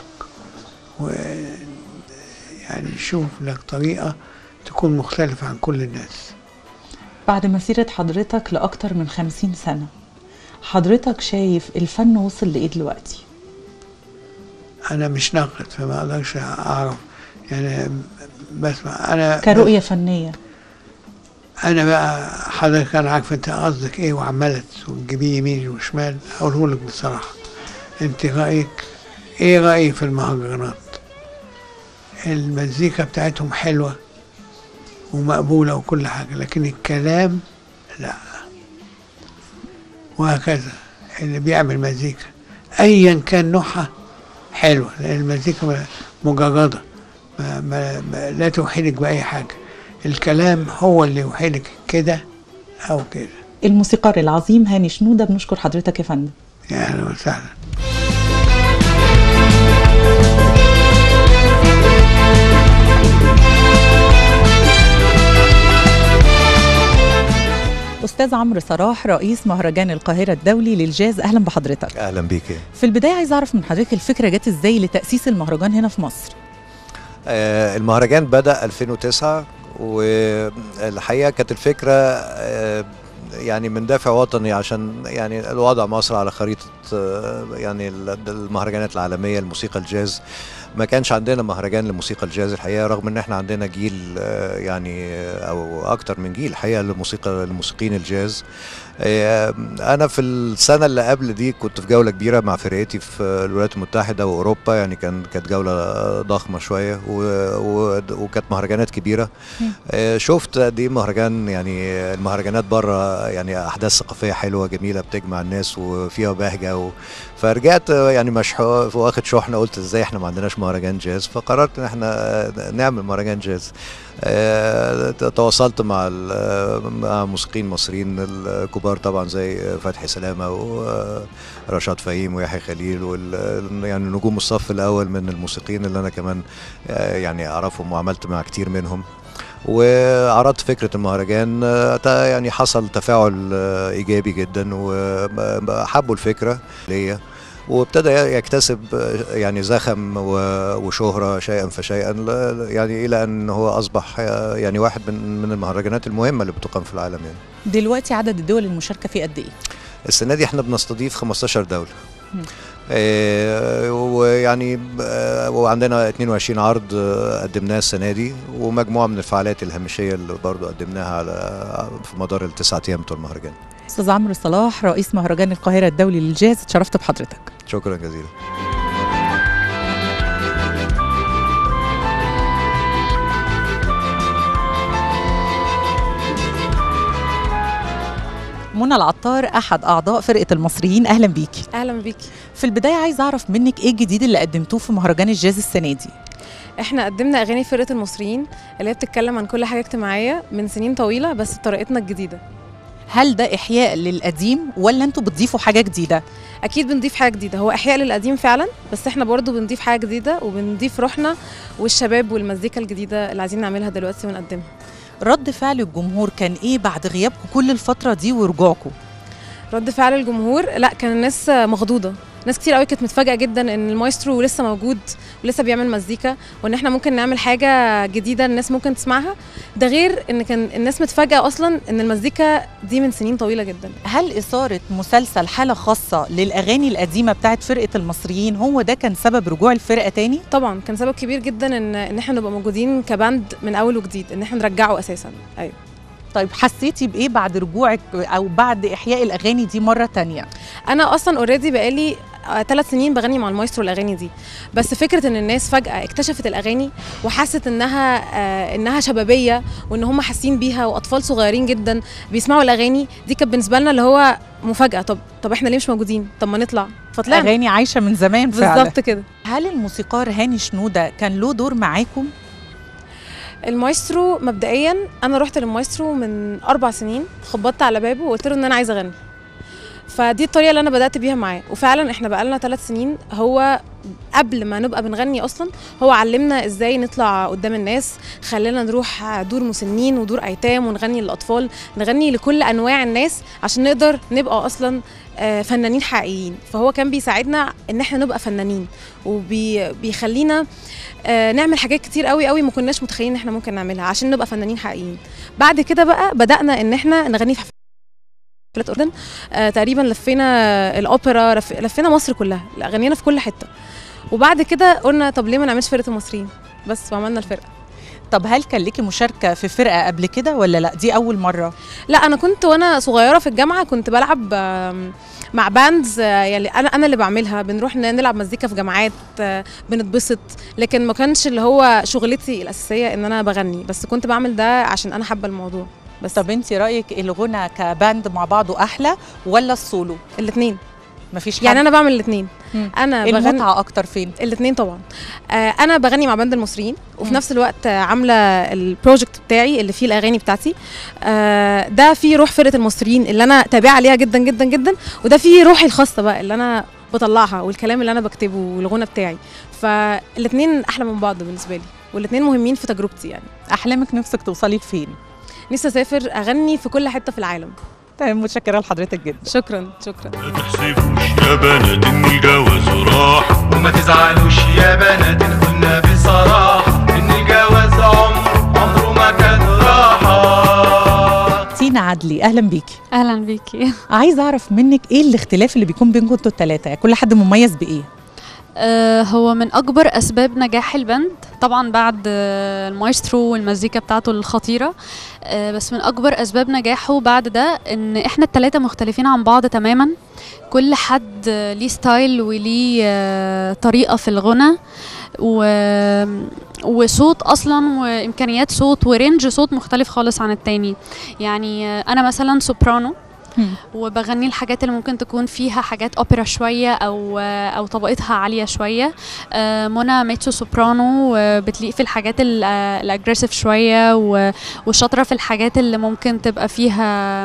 ويعني شوف لك طريقة تكون مختلفة عن كل الناس. بعد مسيرة حضرتك لأكتر من خمسين سنة، حضرتك شايف الفن وصل لإيه دلوقتي؟ أنا مش ناقد فما أقدرش أعرف، يعني بسمع. أنا كرؤية فنية انا بقى حضرتك انا عارف انت قصدك ايه وعماله تجيبيه يمين وشمال. اقوله لك بصراحه، انت رايك ايه؟ رايي في المهرجانات المزيكا بتاعتهم حلوه ومقبوله وكل حاجه، لكن الكلام لا. وهكذا اللي بيعمل مزيكا ايا كان نوعها حلوه، لان المزيكا مجرده ما ما ما لا توحيلك باي حاجه. الكلام هو اللي يوحيلك كده او كده. الموسيقار العظيم هاني شنودة، بنشكر حضرتك يا فندم. يا اهلا وسهلا. أستاذ عمرو صلاح، رئيس مهرجان القاهرة الدولي للجاز، أهلا بحضرتك. أهلا بيك. في البداية عايز أعرف من حضرتك الفكرة جت إزاي لتأسيس المهرجان هنا في مصر؟ آه المهرجان بدأ ألفين وتسعة، والحقيقة كانت الفكرة آه يعني من دافع وطني، عشان يعني الوضع مصر على خريطة آه يعني المهرجانات العالمية الموسيقى الجاز. ما كانش عندنا مهرجان لموسيقى الجاز الحقيقه، رغم ان احنا عندنا جيل يعني او اكتر من جيل الحقيقه للموسيقى الموسيقيين الجاز. انا في السنه اللي قبل دي كنت في جوله كبيره مع فرقتي في الولايات المتحده واوروبا، يعني كان كانت جوله ضخمه شويه وكانت مهرجانات كبيره. شفت قد ايه مهرجان، يعني المهرجانات بره يعني احداث ثقافيه حلوه جميله بتجمع الناس وفيها بهجه و... فرجعت يعني مش واخد شحنه، قلت ازاي احنا ما عندناش مهرجان جاز، فقررت ان احنا نعمل مهرجان جاز. أه تواصلت مع مع موسيقيين مصريين الكبار طبعا زي فتحي سلامه ورشاد فهيم ويحيى خليل، وال يعني نجوم الصف الاول من الموسيقيين اللي انا كمان يعني اعرفهم وعملت مع كتير منهم. وعرضت فكرة المهرجان، يعني حصل تفاعل إيجابي جدا وحبوا الفكرة ليا، وابتدى يكتسب يعني زخم وشهرة شيئا فشيئا، يعني إلى أن هو أصبح يعني واحد من من المهرجانات المهمة اللي بتقام في العالم. يعني دلوقتي عدد الدول المشاركة فيه قد إيه؟ السنة دي احنا بنستضيف خمستاشر دولة. إيه ويعني وعندنا اتنين وعشرين عرض قدمناه السنه دي، ومجموعه من الفعاليات الهامشيه اللي برضو قدمناها على في مدار التسعة ايام بتوع المهرجان. استاذ عمرو صلاح، رئيس مهرجان القاهره الدولي للجاز، اتشرفت بحضرتك. شكرا جزيلا. منى العطار، احد اعضاء فرقه المصريين، اهلا بيكي. اهلا بيكي. في البدايه عايز اعرف منك ايه الجديد اللي قدمتوه في مهرجان الجاز السنه دي؟ احنا قدمنا اغاني فرقه المصريين اللي هي بتتكلم عن كل حاجه اجتماعيه من سنين طويله، بس بطريقتنا الجديده. هل ده احياء للقديم ولا انتوا بتضيفوا حاجه جديده؟ اكيد بنضيف حاجه جديده، هو احياء للقديم فعلا، بس احنا برضو بنضيف حاجه جديده وبنضيف روحنا والشباب والمزيكا الجديده اللي عايزين نعملها دلوقتي ونقدمها. رد فعل الجمهور كان ايه بعد غيابكم كل الفتره دي ورجوعكم؟ رد فعل الجمهور، لا كان الناس مخضوضه، ناس كتير قوي كانت متفاجئه جدا ان المايسترو لسه موجود ولسه بيعمل مزيكا، وان احنا ممكن نعمل حاجه جديده الناس ممكن تسمعها. ده غير ان كان الناس متفاجئه اصلا ان المزيكا دي من سنين طويله جدا. هل اثاره مسلسل حاله خاصه للاغاني القديمه بتاعت فرقه المصريين هو ده كان سبب رجوع الفرقه تاني؟ طبعا كان سبب كبير جدا ان ان احنا نبقى موجودين كباند من اول وجديد، ان احنا نرجعه اساسا. ايوه. طيب حسيتي بايه بعد رجوعك او بعد احياء الاغاني دي مره تانية؟ انا اصلا اوريدي بقالي ثلاث سنين بغني مع المايسترو الاغاني دي، بس فكره ان الناس فجاه اكتشفت الاغاني وحست انها آه انها شبابيه وان هم حاسين بيها واطفال صغيرين جدا بيسمعوا الاغاني دي، كانت بالنسبه لنا اللي هو مفاجاه. طب طب احنا ليه مش موجودين؟ طب ما نطلع. فطلعنا. اغاني عايشه من زمان فعلا. بالظبط كده. هل الموسيقار هاني شنودة كان له دور معاكم؟ المايسترو مبدئيا انا رحت للمايسترو من اربع سنين، خبطت على بابه وقلت له ان انا عايزه اغني، فدي الطريقه اللي انا بدات بيها معاه. وفعلا احنا بقالنا ثلاث سنين، هو قبل ما نبقى بنغني اصلا هو علمنا ازاي نطلع قدام الناس، خلينا نروح دور مسنين ودور ايتام ونغني للاطفال، نغني لكل انواع الناس عشان نقدر نبقى اصلا فنانين حقيقيين. فهو كان بيساعدنا ان احنا نبقى فنانين، وبيخلينا نعمل حاجات كتير قوي قوي ما كناش متخيلين ان احنا ممكن نعملها عشان نبقى فنانين حقيقيين. بعد كده بقى بدانا ان احنا نغني في حفلات اردن، آه تقريبا لفينا الاوبرا، لفينا مصر كلها، غنينا في كل حته. وبعد كده قلنا طب ليه ما نعملش فرقه المصريين بس، وعملنا الفرقه. طب هل كان ليكي مشاركه في فرقه قبل كده ولا لا دي اول مره؟ لا انا كنت وانا صغيره في الجامعه كنت بلعب مع باندز، يعني انا انا اللي بعملها، بنروح نلعب مزيكا في جامعات بنتبسط، لكن ما كانش اللي هو شغلتي الاساسيه ان انا بغني، بس كنت بعمل ده عشان انا حابه الموضوع بس. طب انت رايك الغنى كباند مع بعضه احلى ولا السولو؟ الاثنين. مفيش حد؟ يعني انا بعمل الاثنين. انا بغني المتعه اكتر فين؟ الاثنين طبعا. آه انا بغني مع باند المصريين وفي مم. نفس الوقت عامله البروجكت بتاعي اللي فيه الاغاني بتاعتي. آه ده فيه روح فرقه المصريين اللي انا تابعه عليها جدا جدا جدا، وده فيه روحي الخاصه بقى اللي انا بطلعها والكلام اللي انا بكتبه والغنى بتاعي، فالاثنين احلى من بعض بالنسبه لي والاثنين مهمين في تجربتي. يعني احلامك نفسك توصلي لفين؟ نفسي اسافر اغني في كل حته في العالم. تمام، متشكره لحضرتك جدا. شكرا شكرا. ما تحسبوش يا بنات ان الجواز راح، وما تزعلوش يا بنات ان قلنا بصراحه ان الجواز عمر عمره ما كان راحه. تينا عدلي اهلا بيكي. اهلا بيكي. عايزه اعرف منك ايه الاختلاف اللي بيكون بينكم انتوا الثلاثه؟ كل حد مميز بايه؟ آه هو من أكبر أسباب نجاح البند طبعا بعد آه المايسترو والمزيكا بتاعته الخطيرة، آه بس من أكبر أسباب نجاحه بعد ده إن إحنا التلاتة مختلفين عن بعض تماما، كل حد آه ليه ستايل وليه آه طريقة في الغنى و... وصوت أصلا وإمكانيات صوت ورينج صوت مختلف خالص عن التاني. يعني آه أنا مثلا سوبرانو وبغني الحاجات اللي ممكن تكون فيها حاجات اوبرا شويه او او طبقتها عاليه شويه. منى ميتسو سوبرانو بتليق في الحاجات الاجريسيف شويه والشاطره في الحاجات اللي ممكن تبقى فيها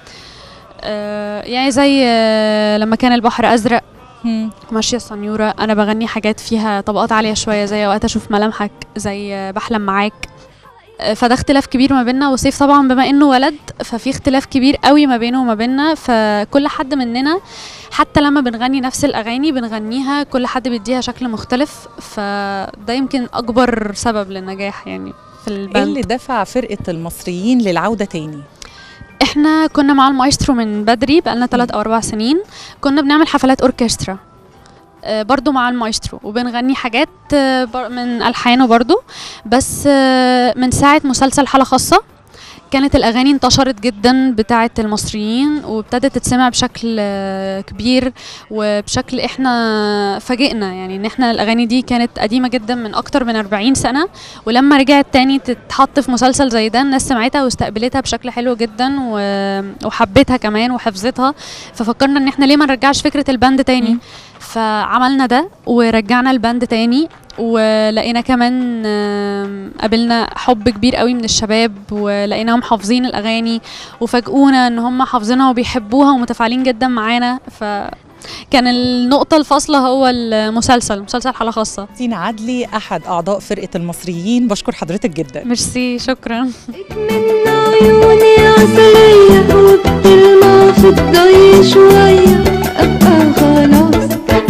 يعني زي لما كان البحر ازرق ماشيه السنيوره. انا بغني حاجات فيها طبقات عاليه شويه زي وقت اشوف ملامحك، زي بحلم معاك. فده اختلاف كبير ما بيننا. وسيف طبعا بما انه ولد ففي اختلاف كبير قوي ما بينه وما بيننا، فكل حد مننا حتى لما بنغني نفس الاغاني بنغنيها كل حد بيديها شكل مختلف، فده يمكن اكبر سبب للنجاح يعني في الباند. ايه اللي دفع فرقه المصريين للعوده تاني؟ احنا كنا مع المايسترو من بدري بقالنا ثلاث او اربع سنين، كنا بنعمل حفلات اوركسترا برضو مع المايسترو وبنغني حاجات من ألحانه برضو، بس من ساعة مسلسل حالة خاصة كانت الأغاني انتشرت جدا بتاعة المصريين وابتدت تتسمع بشكل كبير وبشكل احنا فاجئنا، يعني ان احنا الأغاني دي كانت قديمة جدا من أكتر من أربعين سنة، ولما رجعت تاني تتحط في مسلسل زي ده الناس سمعتها واستقبلتها بشكل حلو جدا وحبتها كمان وحفظتها، ففكرنا ان احنا ليه ما نرجعش فكرة الباند تاني. فعملنا ده ورجعنا الباند تاني، ولقينا كمان قابلنا حب كبير قوي من الشباب ولقيناهم حافظين الأغاني وفاجئونا ان هم حافظينها وبيحبوها ومتفاعلين جدا معانا. فكان النقطة الفاصلة هو المسلسل مسلسل حالة خاصة. تينا عدلي أحد أعضاء فرقة المصريين، بشكر حضرتك جدا. ميرسي، شكرا. عيوني عسلية وبتلمع في الضي شوية أبقى خلاص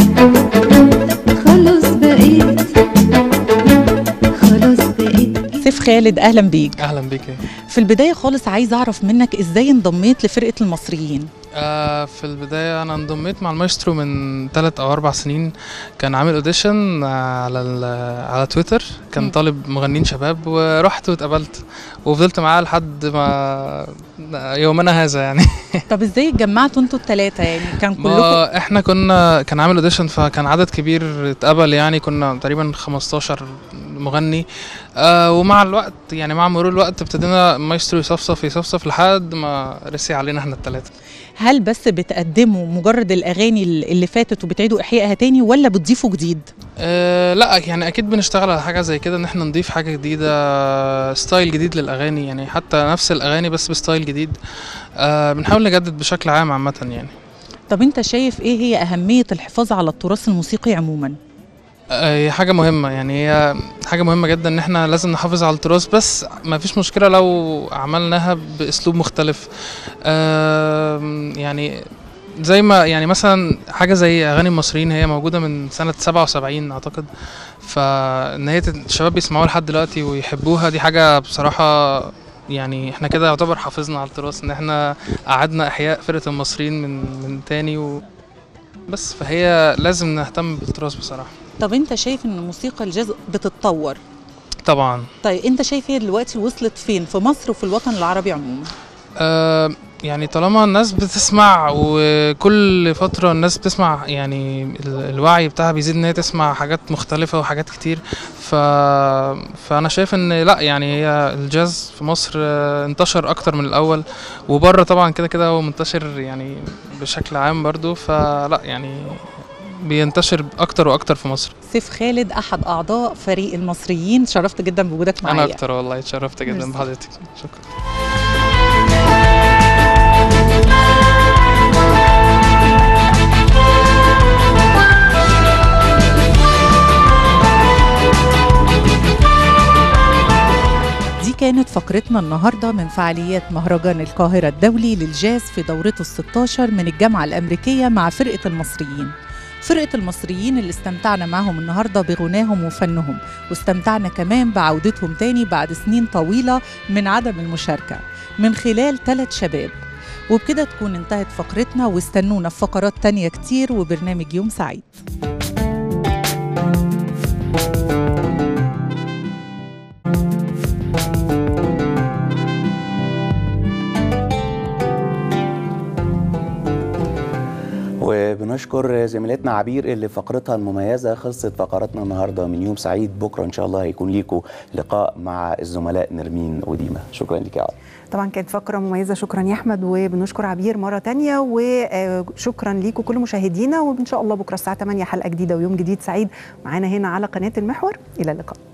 خلاص بقيت خلاص بقيت. سيف خالد أهلا بيك. أهلا بيك. في البداية خالص عايز أعرف منك إزاي انضميت لفرقة المصريين؟ آه في البداية أنا انضميت مع المايسترو من ثلاث أو أربع سنين، كان عامل أوديشن على على تويتر، كان طالب مغنيين شباب ورحت واتقبلت وفضلت معاه لحد ما يومنا هذا يعني. طب إزاي اتجمعتوا أنتوا الثلاثة يعني؟ كان كلكم إحنا كنا كان عامل أوديشن فكان عدد كبير اتقبل، يعني كنا تقريبا خمستاشر مغني. آه ومع الوقت يعني مع مرور الوقت ابتدينا المايسترو يصفصف يصفصف لحد ما رسي علينا احنا الثلاثة. هل بس بتقدموا مجرد الأغاني اللي فاتت وبتعيدوا إحيائها تاني ولا بتضيفوا جديد؟ أه لا يعني أكيد بنشتغل على حاجة زي كده، إن احنا نضيف حاجة جديدة، ستايل جديد للأغاني، يعني حتى نفس الأغاني بس بستايل جديد. أه بنحاول نجدد بشكل عام عامة يعني. طب أنت شايف إيه هي أهمية الحفاظ على التراث الموسيقي عموما؟ هي حاجة مهمة، يعني هي حاجة مهمة جدا ان احنا لازم نحافظ على التراث، بس ما فيش مشكلة لو عملناها باسلوب مختلف. يعني زي ما يعني مثلا حاجة زي اغاني المصريين هي موجودة من سنة سبعة وسبعين اعتقد، فان هي الشباب بيسمعوها لحد دلوقتي ويحبوها، دي حاجة بصراحة يعني احنا كده يعتبر حافظنا على التراث، ان احنا قعدنا احياء فرقة المصريين من من تاني و بس، فهي لازم نهتم بالتراث بصراحة. طب انت شايف ان موسيقى الجاز بتتطور طبعا. طيب انت شايف هي دلوقتي وصلت فين في مصر وفي الوطن العربي عموما؟ آه يعني طالما الناس بتسمع وكل فترة الناس بتسمع، يعني الوعي بتاعها بيزيد ان هي تسمع حاجات مختلفة وحاجات كتير، ف... فأنا شايف ان لا يعني هي الجاز في مصر انتشر أكتر من الأول، وبره طبعا كده كده هو منتشر يعني بشكل عام برضو، فلا يعني بينتشر أكتر وأكتر في مصر. سيف خالد أحد أعضاء فريق المصريين، شرفت جدا بوجودك معايا. أنا أكتر والله اتشرفت جدا بحضرتك، شكرا. كانت فقرتنا النهارده من فعاليات مهرجان القاهرة الدولي للجاز في دورته الستاشر من الجامعة الأمريكية مع فرقة المصريين. فرقة المصريين اللي استمتعنا معهم النهارده بغناهم وفنهم، واستمتعنا كمان بعودتهم تاني بعد سنين طويلة من عدم المشاركة من خلال ثلاث شباب. وبكده تكون انتهت فقرتنا، واستنونا في فقرات تانية كتير وبرنامج يوم سعيد. وبنشكر زميلتنا عبير اللي فقرتها المميزه خلصت فقراتنا النهارده من يوم سعيد. بكره ان شاء الله هيكون ليكم لقاء مع الزملاء نرمين وديما. شكرا لك يا عبير. طبعا كانت فقره مميزه، شكرا يا احمد، وبنشكر عبير مره تانية، وشكرا ليكم كل مشاهدينا، وان شاء الله بكره الساعه ثمانية حلقه جديده ويوم جديد سعيد معانا هنا على قناه المحور. الى اللقاء.